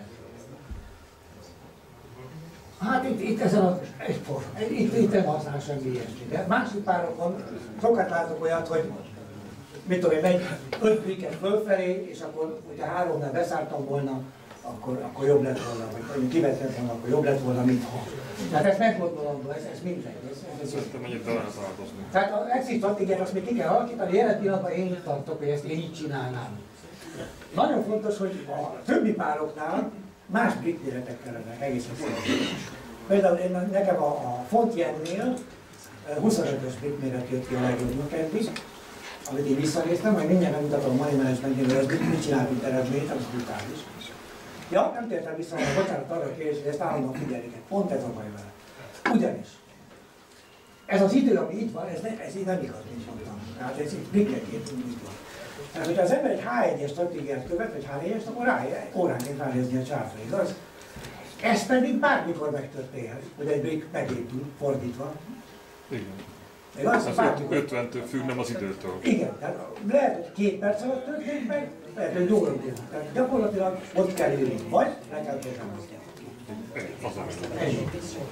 Hát itt, itt ezen a, egy for, itt, itt nem használ semmi ilyesmi. De másik párokon sokat látok olyat, hogy mit tudom én, megy öt bricket fölfelé, és akkor, hogyha háromnál beszálltam volna, akkor, akkor jobb lett volna, vagy kivetett volna, akkor jobb lett volna, mint ha. Tehát ez meggondolandó, ez, ez mindegy. Ez, ez Szerintem mennyit be lehet áldozni. Tehát az exit stratégiát azt még ki kell alakítani, jelen pillanatban én itt tartok, hogy ezt én így csinálnám. Nagyon fontos, hogy a többi pároknál más brick méretek kellenek egészen fontos. Például én, nekem a, a Fontjennél huszonötös brick méret jött ki a legjobbnak eddig, amit én visszanéztem, majd mindjárt megmutatom a money managementnél, hogy ez mit csinál, mint eredményt, az brutális. Ja, nem tértem vissza, hogy bocsánat arra a kérdés, hogy ezt állandóan figyelik. Pont ez a baj vele. Ugyanis, ez az idő, ami itt van, ez, ne, ez így nem igaz, mint mondtam. Tehát ez itt brickenként így van. Tehát, hogyha az ember egy há egyes stratégiát követ, vagy há négyes, akkor rá, óránként ránézni a csártra, igaz? Ez pedig bármikor megtörténhet, hogy egy brick megépül, fordítva. Igen. Igaz? Ez ötventől függ, nem az időtől. Igen, tehát lehet, hogy két perc alatt történik meg, lehet, hogy óra után. Tehát gyakorlatilag ott kell ülni, vagy le kell programozni. Ennyi.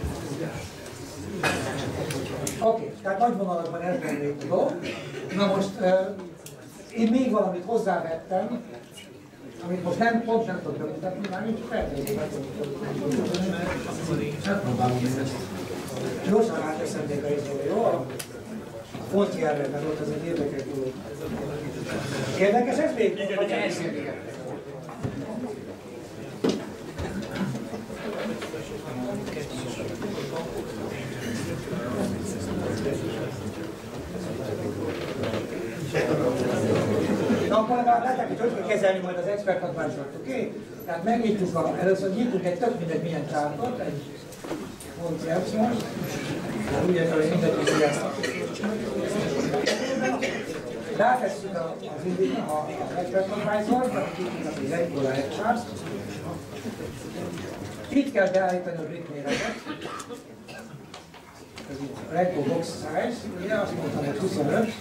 Oké, tehát nagy vonalakban ez lennék a dolog. Na most, uh, én még valamit hozzávettem, amit most nem, pont nem tudok bemutatni, már nincs feltétlenül bemutatni. Megpróbálom ezt. Gyorsan áteszem még a részére, jó? A Fontjenre, mert ott az egy érdekes dolog. Érdekes ez még? Igen, ez érdekes. Na akkor legalább látják, hogy hogy kell kezelni majd az expert advásokat, oké? Okay? Tehát megnyitjuk a, először nyitunk egy tök mindegy milyen csártot, egy Fontjens most. Úgy értem, hogy mindegy, hogy ilyen. Rátesszük az indítani, az expert advisort, tehát kikínnak az egyből a egy csárt. Itt kell beállítani a brick méretet. ez itt a Renko box size, ugye azt mondtam, hogy huszonöt.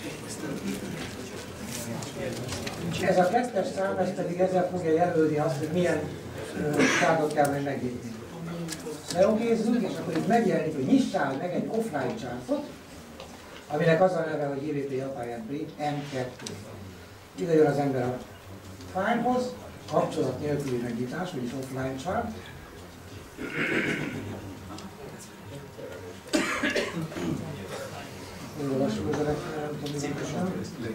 Ez a kettes szám, ez pedig ezzel fogja jelölni azt, hogy milyen csárdot kell majd megnyitni. Leokézzük, és akkor itt megjelenik, hogy nyissál meg egy offline csártot, aminek az a neve, hogy i vé pé Appliance em kettő. Ide jön az ember a fájlhoz, kapcsolat nélküli megnyitás, vagyis offline chart. Nagyon lassú az elektrán, nem tudom, mi pontosan.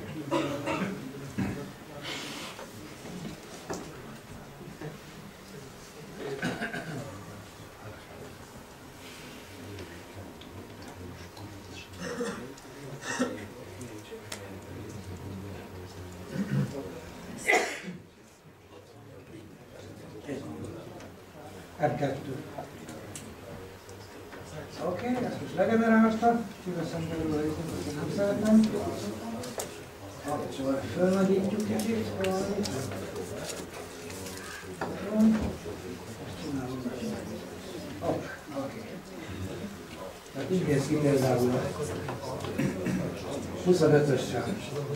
em kettő. Oké, okay, ezt most legenerálta, kiveszem belőle, hogy nem szeretem. Akkor fölnagyítjuk kicsit, valamit. Oké. Tehát így néz ki például a huszonötössel.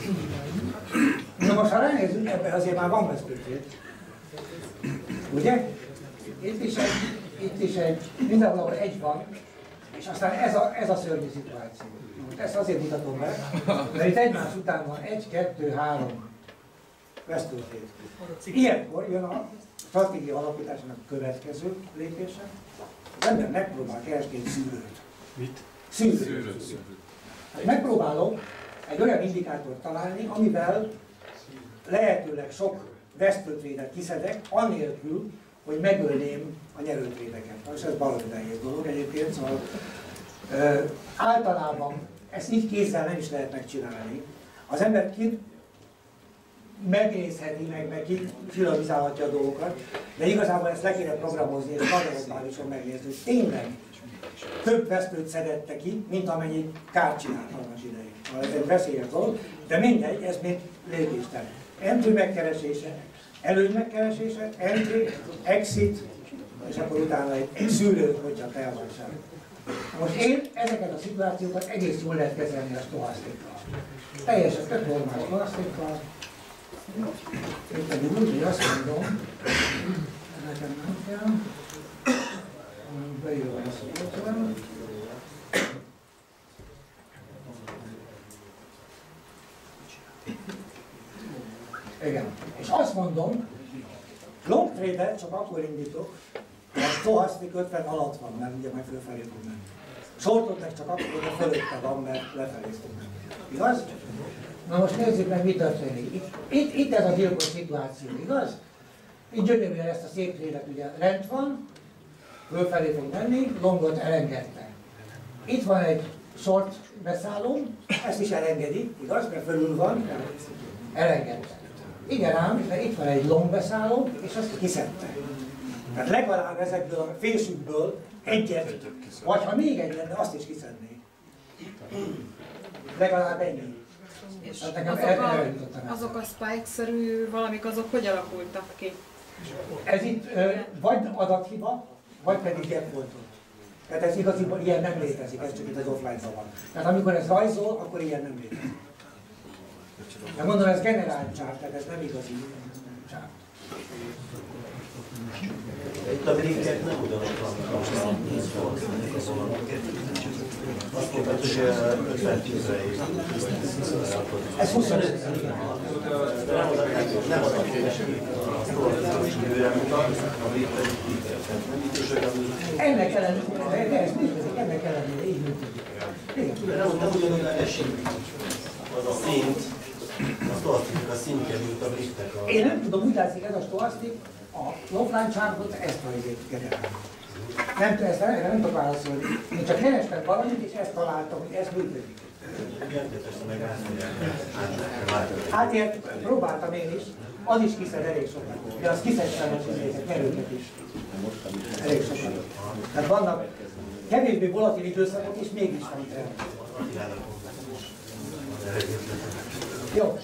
Na most ha ránézünk, ebben azért már van vesztőtét. Ugye? Itt is egy, itt is egy, mindenhol, ahol egy van, és aztán ez a, ez a szörnyű szituáció. Most ezt azért mutatom meg, mert itt egymás után van egy, kettő, három vesztőtét. Ilyenkor jön a stratégia alapításának a következő lépése. Az ember megpróbál keresni egy szűrőt. Mit? Szűrőt. Szűrőt. Hát megpróbálok egy olyan indikátort találni, amivel lehetőleg sok vesztőtrédet kiszedek, annélkül, hogy megölném a nyerőtrédeket. Most ez baromi nehéz dolog egyébként, szóval ö, általában ezt így kézzel nem is lehet megcsinálni. Az ember ki megnézheti, meg, meg ki filozálhatja a dolgokat, de igazából ezt le kéne programozni, és nagyon megnézni, hogy tényleg több vesztőt szedette ki, mint amennyi kárt csinált annak idején. Ez egy veszélyes dolog, de mindegy, ez még lépéstelen. Entry megkeresése, előny megkeresése, entry, exit, és akkor utána egy, egy szűrő, hogyha felválság. Most én ezeket a szituációkat egész jól lehet kezelni a stohasztikkal. Teljesen tök normális stohasztikkal. Én pedig úgy, hogy azt mondom, nekem nem kell, beírom a szóval. Igen. És azt mondom, long trade-et csak akkor indítok, ha a stochastic ötven alatt van, mert ugye majd fölfelé fog menni. Shortot meg csak akkor, hogy fölötte van, mert lefelé fog menni. Igaz? Na most nézzük meg, mi történik. Itt, itt, itt ez a gyilkos szituáció, igaz? Itt gyönyörűen ezt a szép trédet ugye rend van, fölfelé fog menni, longot elengedte. Itt van egy short beszálló, ezt is elengedi, igaz? Mert fölül van, elengedte. Igen ám, de itt van egy long beszálló, és azt kiszedte. Tehát legalább ezekből a fésükből egyet, vagy ha még egy lenne, azt is kiszedné. Legalább ennyi. És hát nekem azok, el, a, azok a spike-szerű valamik, azok hogy alakultak ki? Ez itt ö, vagy adathiba, vagy pedig defaultot. Tehát ez igaziból ilyen nem létezik, ez csak itt az offline-ban van. Tehát amikor ez rajzol, akkor ilyen nem létezik. De mondom, ez generált chart, tehát ez nem igazi chart. Itt a brinkek nem ugyanott vannak. Azt mondtad, hogy ötven-tízre is. Ez huszonöt. Nem az a kérdések, azt olvasni, hogy jövőre mutat, a brik pedig kitérhet. Ennek ellenére, de ez működik, ennek ellenére így működik. Nem ugyanolyan esik az a szint, a stochastic a szint került a briknek a... Én nem tudom, úgy látszik ez a stochastic, a offline chartot ezt a izét generál. Nem tudom, ezt nem, nem tudok válaszolni. Én csak kerestem valamit, és ezt találtam, hogy ez működik. Hát ilyet próbáltam én is, az is kiszed elég sokat. De az kiszed sajnos izéket, nyerőket is. Elég sokat. Tehát vannak kevésbé volatil időszakok, és mégis van trend. Jó.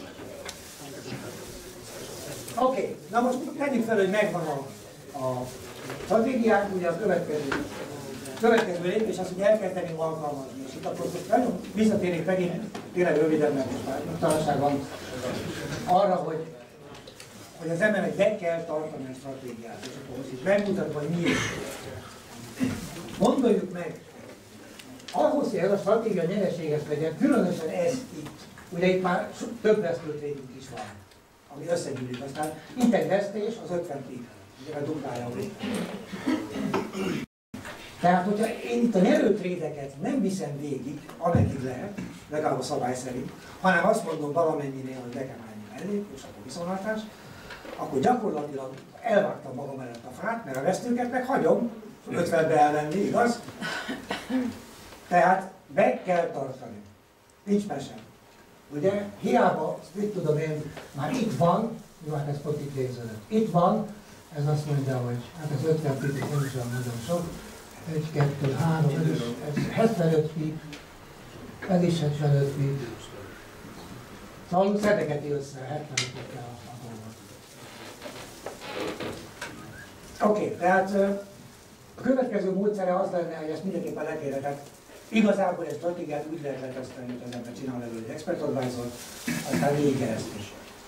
Oké, okay. Na most tegyük fel, hogy megvan a, a stratégiánk, ugye a következő következő lépés az, hogy elkezdeném alkalmazni. És itt akkor nagyon visszatérnék megint, tényleg röviden, mert most már nyugtalanság van, arra, hogy, hogy az embernek be kell tartani a stratégiát. És akkor most itt megmutatva, hogy miért. Gondoljuk meg, ahhoz, hogy ez a stratégia nyereséges legyen, különösen ez itt, ugye itt már több vesztőtrédünk is van, ami összegyűlik, aztán itt egy vesztés az ötven pip, ugye a duplája volt. Tehát, hogyha én itt a nyerőtrédeket nem viszem végig, ameddig lehet, legalább a szabály szerint, hanem azt mondom valamennyinél, hogy nekem ennyi elég, és akkor viszontlátás, akkor gyakorlatilag elvágtam magam előtt a fát, mert a vesztőket meg hagyom ötvenbe elvenni, igaz? Tehát be kell tartani. Nincs mese. Ugye? Hiába, mit tudom én, már itt van, jó, hát ez pont itt végződött. Itt van, ez azt mondja, hogy hát ez ötven pip, nem is olyan nagyon sok. egy, kettő, három, ez is, ez hetvenöt pip, ez is hetvenöt pip. Szóval szedegeti össze, hetvenöt pip kell a, a dolgot. Oké, okay, tehát a következő módszere az lenne, hogy ezt mindenképpen lekére. Tehát igazából egy stratégiát úgy lehet letesztelni, hogy az ember csinál elő egy expert advisor, aztán végig keresztül.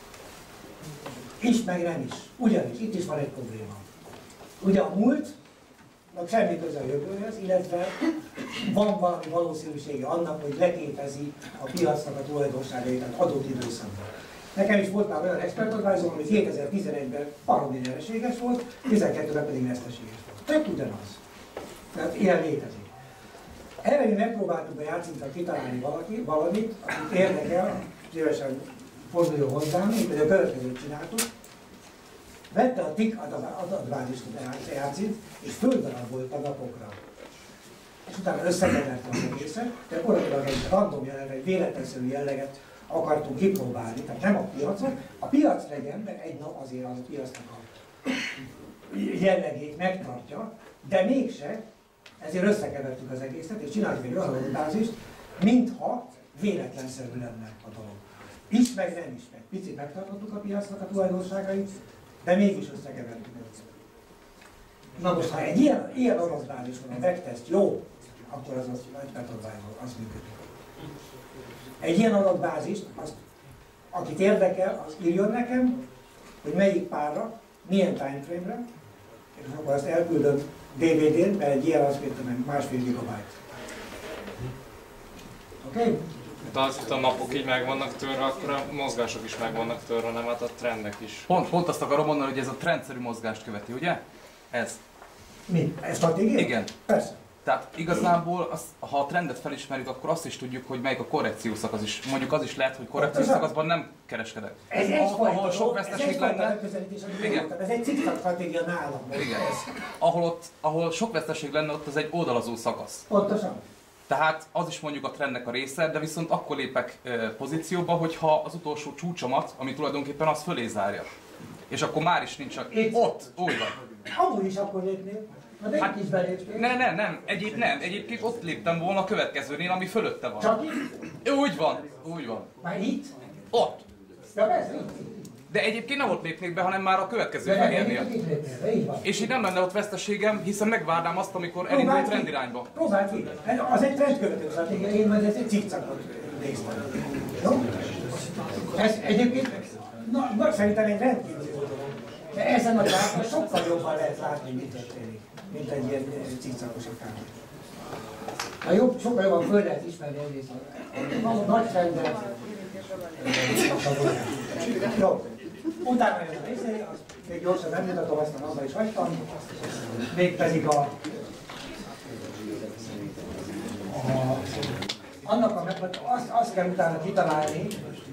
Is meg nem is. Ugyanis itt is van egy probléma. Ugye a múlt, semmi köze a jövőhöz, illetve van valami valószínűsége annak, hogy leképezi a piacnak a tulajdonságait az adott időszakban. Nekem is volt már olyan expert advisor, ami kétezer-tizenegyben baromi nyereséges volt, tizenkettőben pedig veszteséges volt. Tehát ugyanaz. Tehát ilyen létezik. Erre mi megpróbáltuk a játszintra kitalálni valaki, valamit, akit érdekel, szívesen forduljon hozzám, mint hogy a következőt csináltuk. Vette a tik adatbázist a játszint, és földarabolta napokra. És utána összekeverte az egészet, de gyakorlatilag egy random jelleget, egy véletlenszerű jelleget akartunk kipróbálni, tehát nem a piacot. A piac legyen, mert egy nap azért az a piacnak a jellegét megtartja, de mégse, ezért összekevertük az egészet, és csináltuk egy olyan adatbázist, mintha véletlenszerű lenne a dolog. Is meg nem is meg. Picit megtartottuk a piacnak a tulajdonságait, de mégis összekevertük őket. Na most, ha egy ilyen, ilyen adatbázis van, a backtest jó, akkor az az az működik. Egy ilyen adatbázist, azt, akit érdekel, az írjon nekem, hogy melyik párra, milyen timeframe-re, és akkor azt elküldöm dé vé dén, mert egy ilyen az például másfél gigabyte. Oké? Okay? De az, hogy a napok így meg vannak törve, akkor a mozgások is meg vannak törve, nem hát a trendek is. Pont, pont azt akarom mondani, hogy ez a trendszerű mozgást követi, ugye? Ez. Mi? Ez stratégia? Igen. Persze. Tehát igazából, az, ha a trendet felismerjük, akkor azt is tudjuk, hogy melyik a korrekció szakasz is. Mondjuk az is lehet, hogy korrekció szakaszban nem kereskedek. Ez ahol sok veszteség lenne. Igen. Ez egy cikk stratégia nálam. Igen. Ahol, ott, ahol sok veszteség lenne, ott az egy oldalazó szakasz. Pontosan. Tehát az is mondjuk a trendnek a része, de viszont akkor lépek e, pozícióba, hogyha az utolsó csúcsomat, ami tulajdonképpen az fölé zárja. És akkor már is nincs a... Itt. Ott, úgy van. Amúgy is akkor lépnél. Hát, hát is beléptél. Ne, ne, nem, Egyéb, nem. Egyébként ott léptem volna a következőnél, ami fölötte van. Csak itt? Úgy van, úgy van. Már itt? Ott. Ja, persze, itt. De egyébként nem ott lépnék be, hanem már a következő fehérnél. És így nem lenne ott veszteségem, hiszen megvárnám azt, amikor elindul a trendirányba. Próbáld ki. Az egy trendkövető stratégia, én majd ez egy cikcakot néztem. Jó? Ez egyébként, na, na szerintem egy rendkívül jó dolog. De ezen a gráfon sokkal jobban lehet látni, mit történik, mint egy ilyen cikcakos akármi. A jobb, sokkal jobban föl lehet ismerni egyrészt a nagy trendet. Jó. Utána jön a részé, azt még gyorsan nem mutatom, aztán abba is hagytam. Mégpedig a, a annak a meg, azt, azt kell utána kitalálni,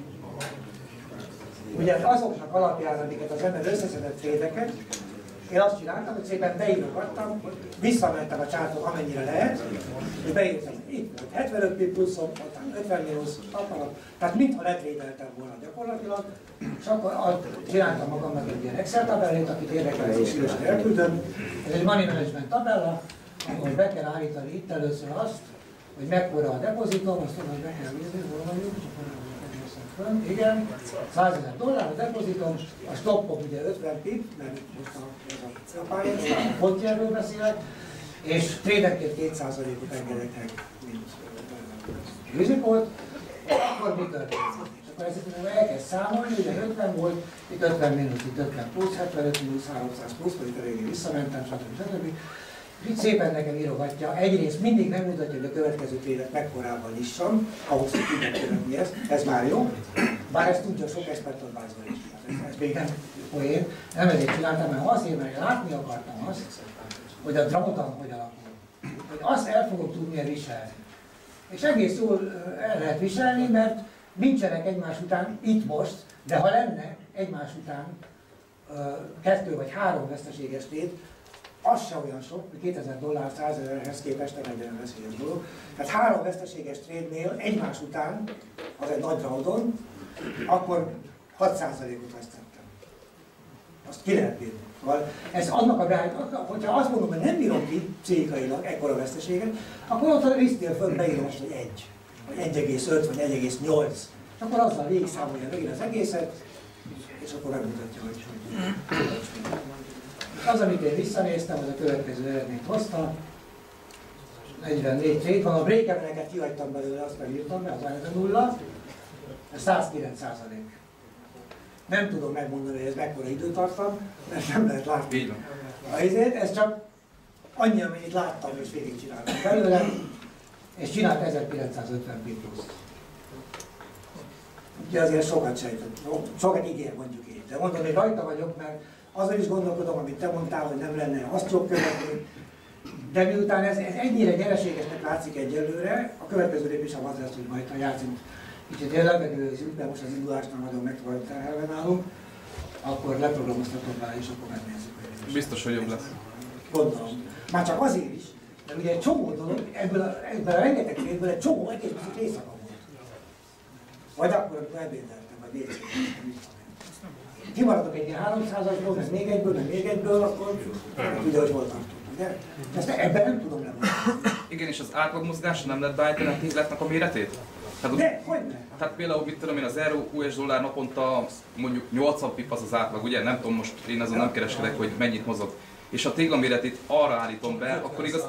ugye azoknak alapján, amiket az ember összeszedett trédeket, én azt csináltam, hogy szépen beírogattam, visszamentem a csárton amennyire lehet, és beírtam, itt hetvenöt pip pluszom, ötven mínusz, tehát mintha letrédeltem volna gyakorlatilag, és akkor csináltam magamnak egy ilyen Excel tabellét, akit érdekel, és szívesen elküldöm. Ez egy money management tabella, ahol be kell állítani itt először azt, hogy mekkora a depozitom, azt tudom, hogy be kell nézni, hol vagyunk, fönn, igen, százezer dollár a depozitom, a stoppom ugye ötven pip, mert most a, a pályán, a pontjelről beszélek, és trédenként két százalékot engedek, mint rizikót, akkor mi történik? És akkor ezt elkezd számolni, ugye ötven volt, itt ötven mínusz, itt ötven plusz, hetvenöt mínusz, háromszáz plusz, vagy itt a régi visszamentem, stb. stb. És itt szépen nekem írogatja, egyrészt mindig megmutatja, hogy a következő trédet mekkorában lissan, ahhoz, hogy tudják követni ezt, ez már jó, bár ezt tudja sok expert advice-ban is. Ez, ez még nem poén, nem ezért csináltam, mert azért, mert én látni akartam azt, hogy a dramotan hogy alakul, hogy azt el fogom tudni viselni. És egész jól el lehet viselni, mert nincsenek egymás után itt most, de ha lenne egymás után kettő vagy három veszteséges tét, az se olyan sok, hogy kétezer dollár százezerhez képest nem egy olyan veszélyes dolog. Tehát három veszteséges trade-nél egymás után, az egy nagy drawdown, akkor hat százalékot vesztettem. Azt ki lehet bírni. Szóval ez annak a beállítás, hogyha azt mondom, hogy nem bírom ki pszichikailag ekkora veszteséget, akkor ott a risztél föl beírom azt, hogy egy, vagy egy egész öt, vagy egy egész nyolc. És akkor azzal végigszámolja megint az egészet, és akkor megmutatja, hogy hogy. Az, amit én visszanéztem, az a következő eredményt hozta. negyvennégy trade van, a break-eveneket kihagytam belőle, azt megírtam, mert az ez a nulla, ez száz kilenc százalék. Nem tudom megmondani, hogy ez mekkora időtartam, mert nem lehet látni. Ezért ez csak annyi, amennyit láttam és végigcsináltam belőle, és csinált ezerkilencszázötven pi plusz. Úgyhogy azért sokat sejtett, sokat ígér mondjuk így. De mondom, hogy rajta vagyok, mert azon is gondolkodom, amit te mondtál, hogy nem lenne azt jobb követni. De miután ez, ez ennyire nyereségesnek látszik egyelőre, a következő lépés az lesz, hogy majd ha játszunk kicsit levegőzünk, de most az indulásnál nagyon meg tovább terhelve nálunk, akkor leprogramoztatom rá, és akkor megnézzük. Biztos, hogy jobb lesz. Gondolom. Már csak azért is, de ugye egy csomó dolog, ebből a, ebből a rengeteg trade-ből egy csomó egész kicsit éjszaka volt. Vagy akkor, amikor ebédeltem, vagy néztem. Kimaradok egy ilyen háromszázasból, ez még egyből, meg még egyből, akkor ugye, hogy hol tartunk. De ezt ebben nem tudom lemondani. Igen, és az átlagmozgás nem lehet beállítani a tégletnek a méretét? Tehát, de, hogy ne? Tehát például, mit tudom én, az euró u es dollár naponta mondjuk nyolcvan pip az az átlag, ugye? Nem tudom, most én azon nem kereskedek, hogy mennyit mozog. És a tégla méretét arra állítom be, akkor igaz...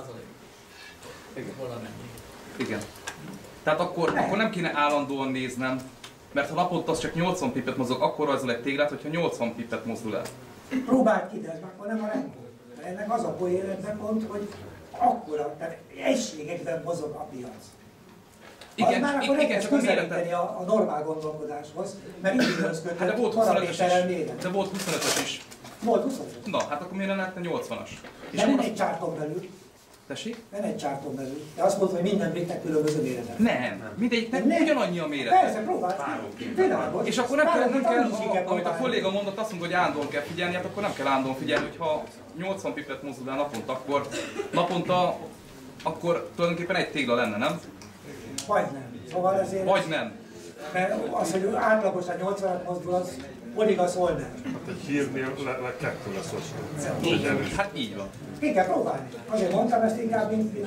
Igen. Igen. Tehát akkor, akkor nem kéne állandóan néznem, mert ha naponta az csak nyolcvan pipet mozog, akkor rajzol egy téglát, hogyha nyolcvan pipet mozdul el. Próbáld ki, de ez akkor nem a rendben. Ennek az a poén pont, hogy akkora, tehát egységekben mozog a piac. Igen, már akkor igen, elkezd közelíteni a, a normál gondolkodáshoz, mert így időzködött hát de volt huszonötös is. De volt huszonötös is. Volt huszonötös. Na, hát akkor miért lehetne nyolcvanas? De nem egy csárton belül. Tessék? Nem egy csárton belül. De azt mondta, hogy minden bricknek különböző méretek. Nem, mindegyiknek ugyanannyi a méret. Persze, próbáld. Világos. És akkor nem kell, nem kell a, amit a kolléga mondott, azt mondta, hogy állandóan kell figyelni, hát akkor nem kell állandóan figyelni, hogyha nyolcvan pipet mozdul el naponta, akkor naponta, akkor tulajdonképpen egy tégla lenne, nem? Vagy nem. Szóval ezért... Vagy nem. Mert az, hogy átlagosan nyolcvanat mozdul, az hol igaz, hol nem. Hát egy hírnél le, le kettő lesz most. Hát így van. Ki kell próbálni. Azért mondtam ezt inkább, mint, mint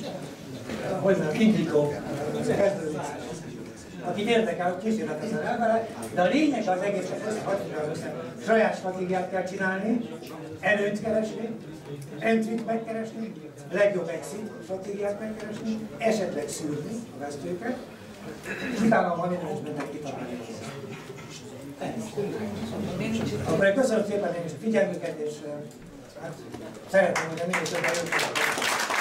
hogy mondjam, indikó kezdőzás. Akit érdekel, hogy kísérletezzen el vele, de a lényeg az egészet összehasonlítani össze. Saját stratégiát kell csinálni, előnyt keresni, entry-t megkeresni, legjobb exit stratégiát megkeresni, esetleg szűrni a vesztőket, és utána a money managementet kitalálni. Akkor köszönöm szépen én is a figyelmüket, és hát szeretném, hogy a minél több előtt.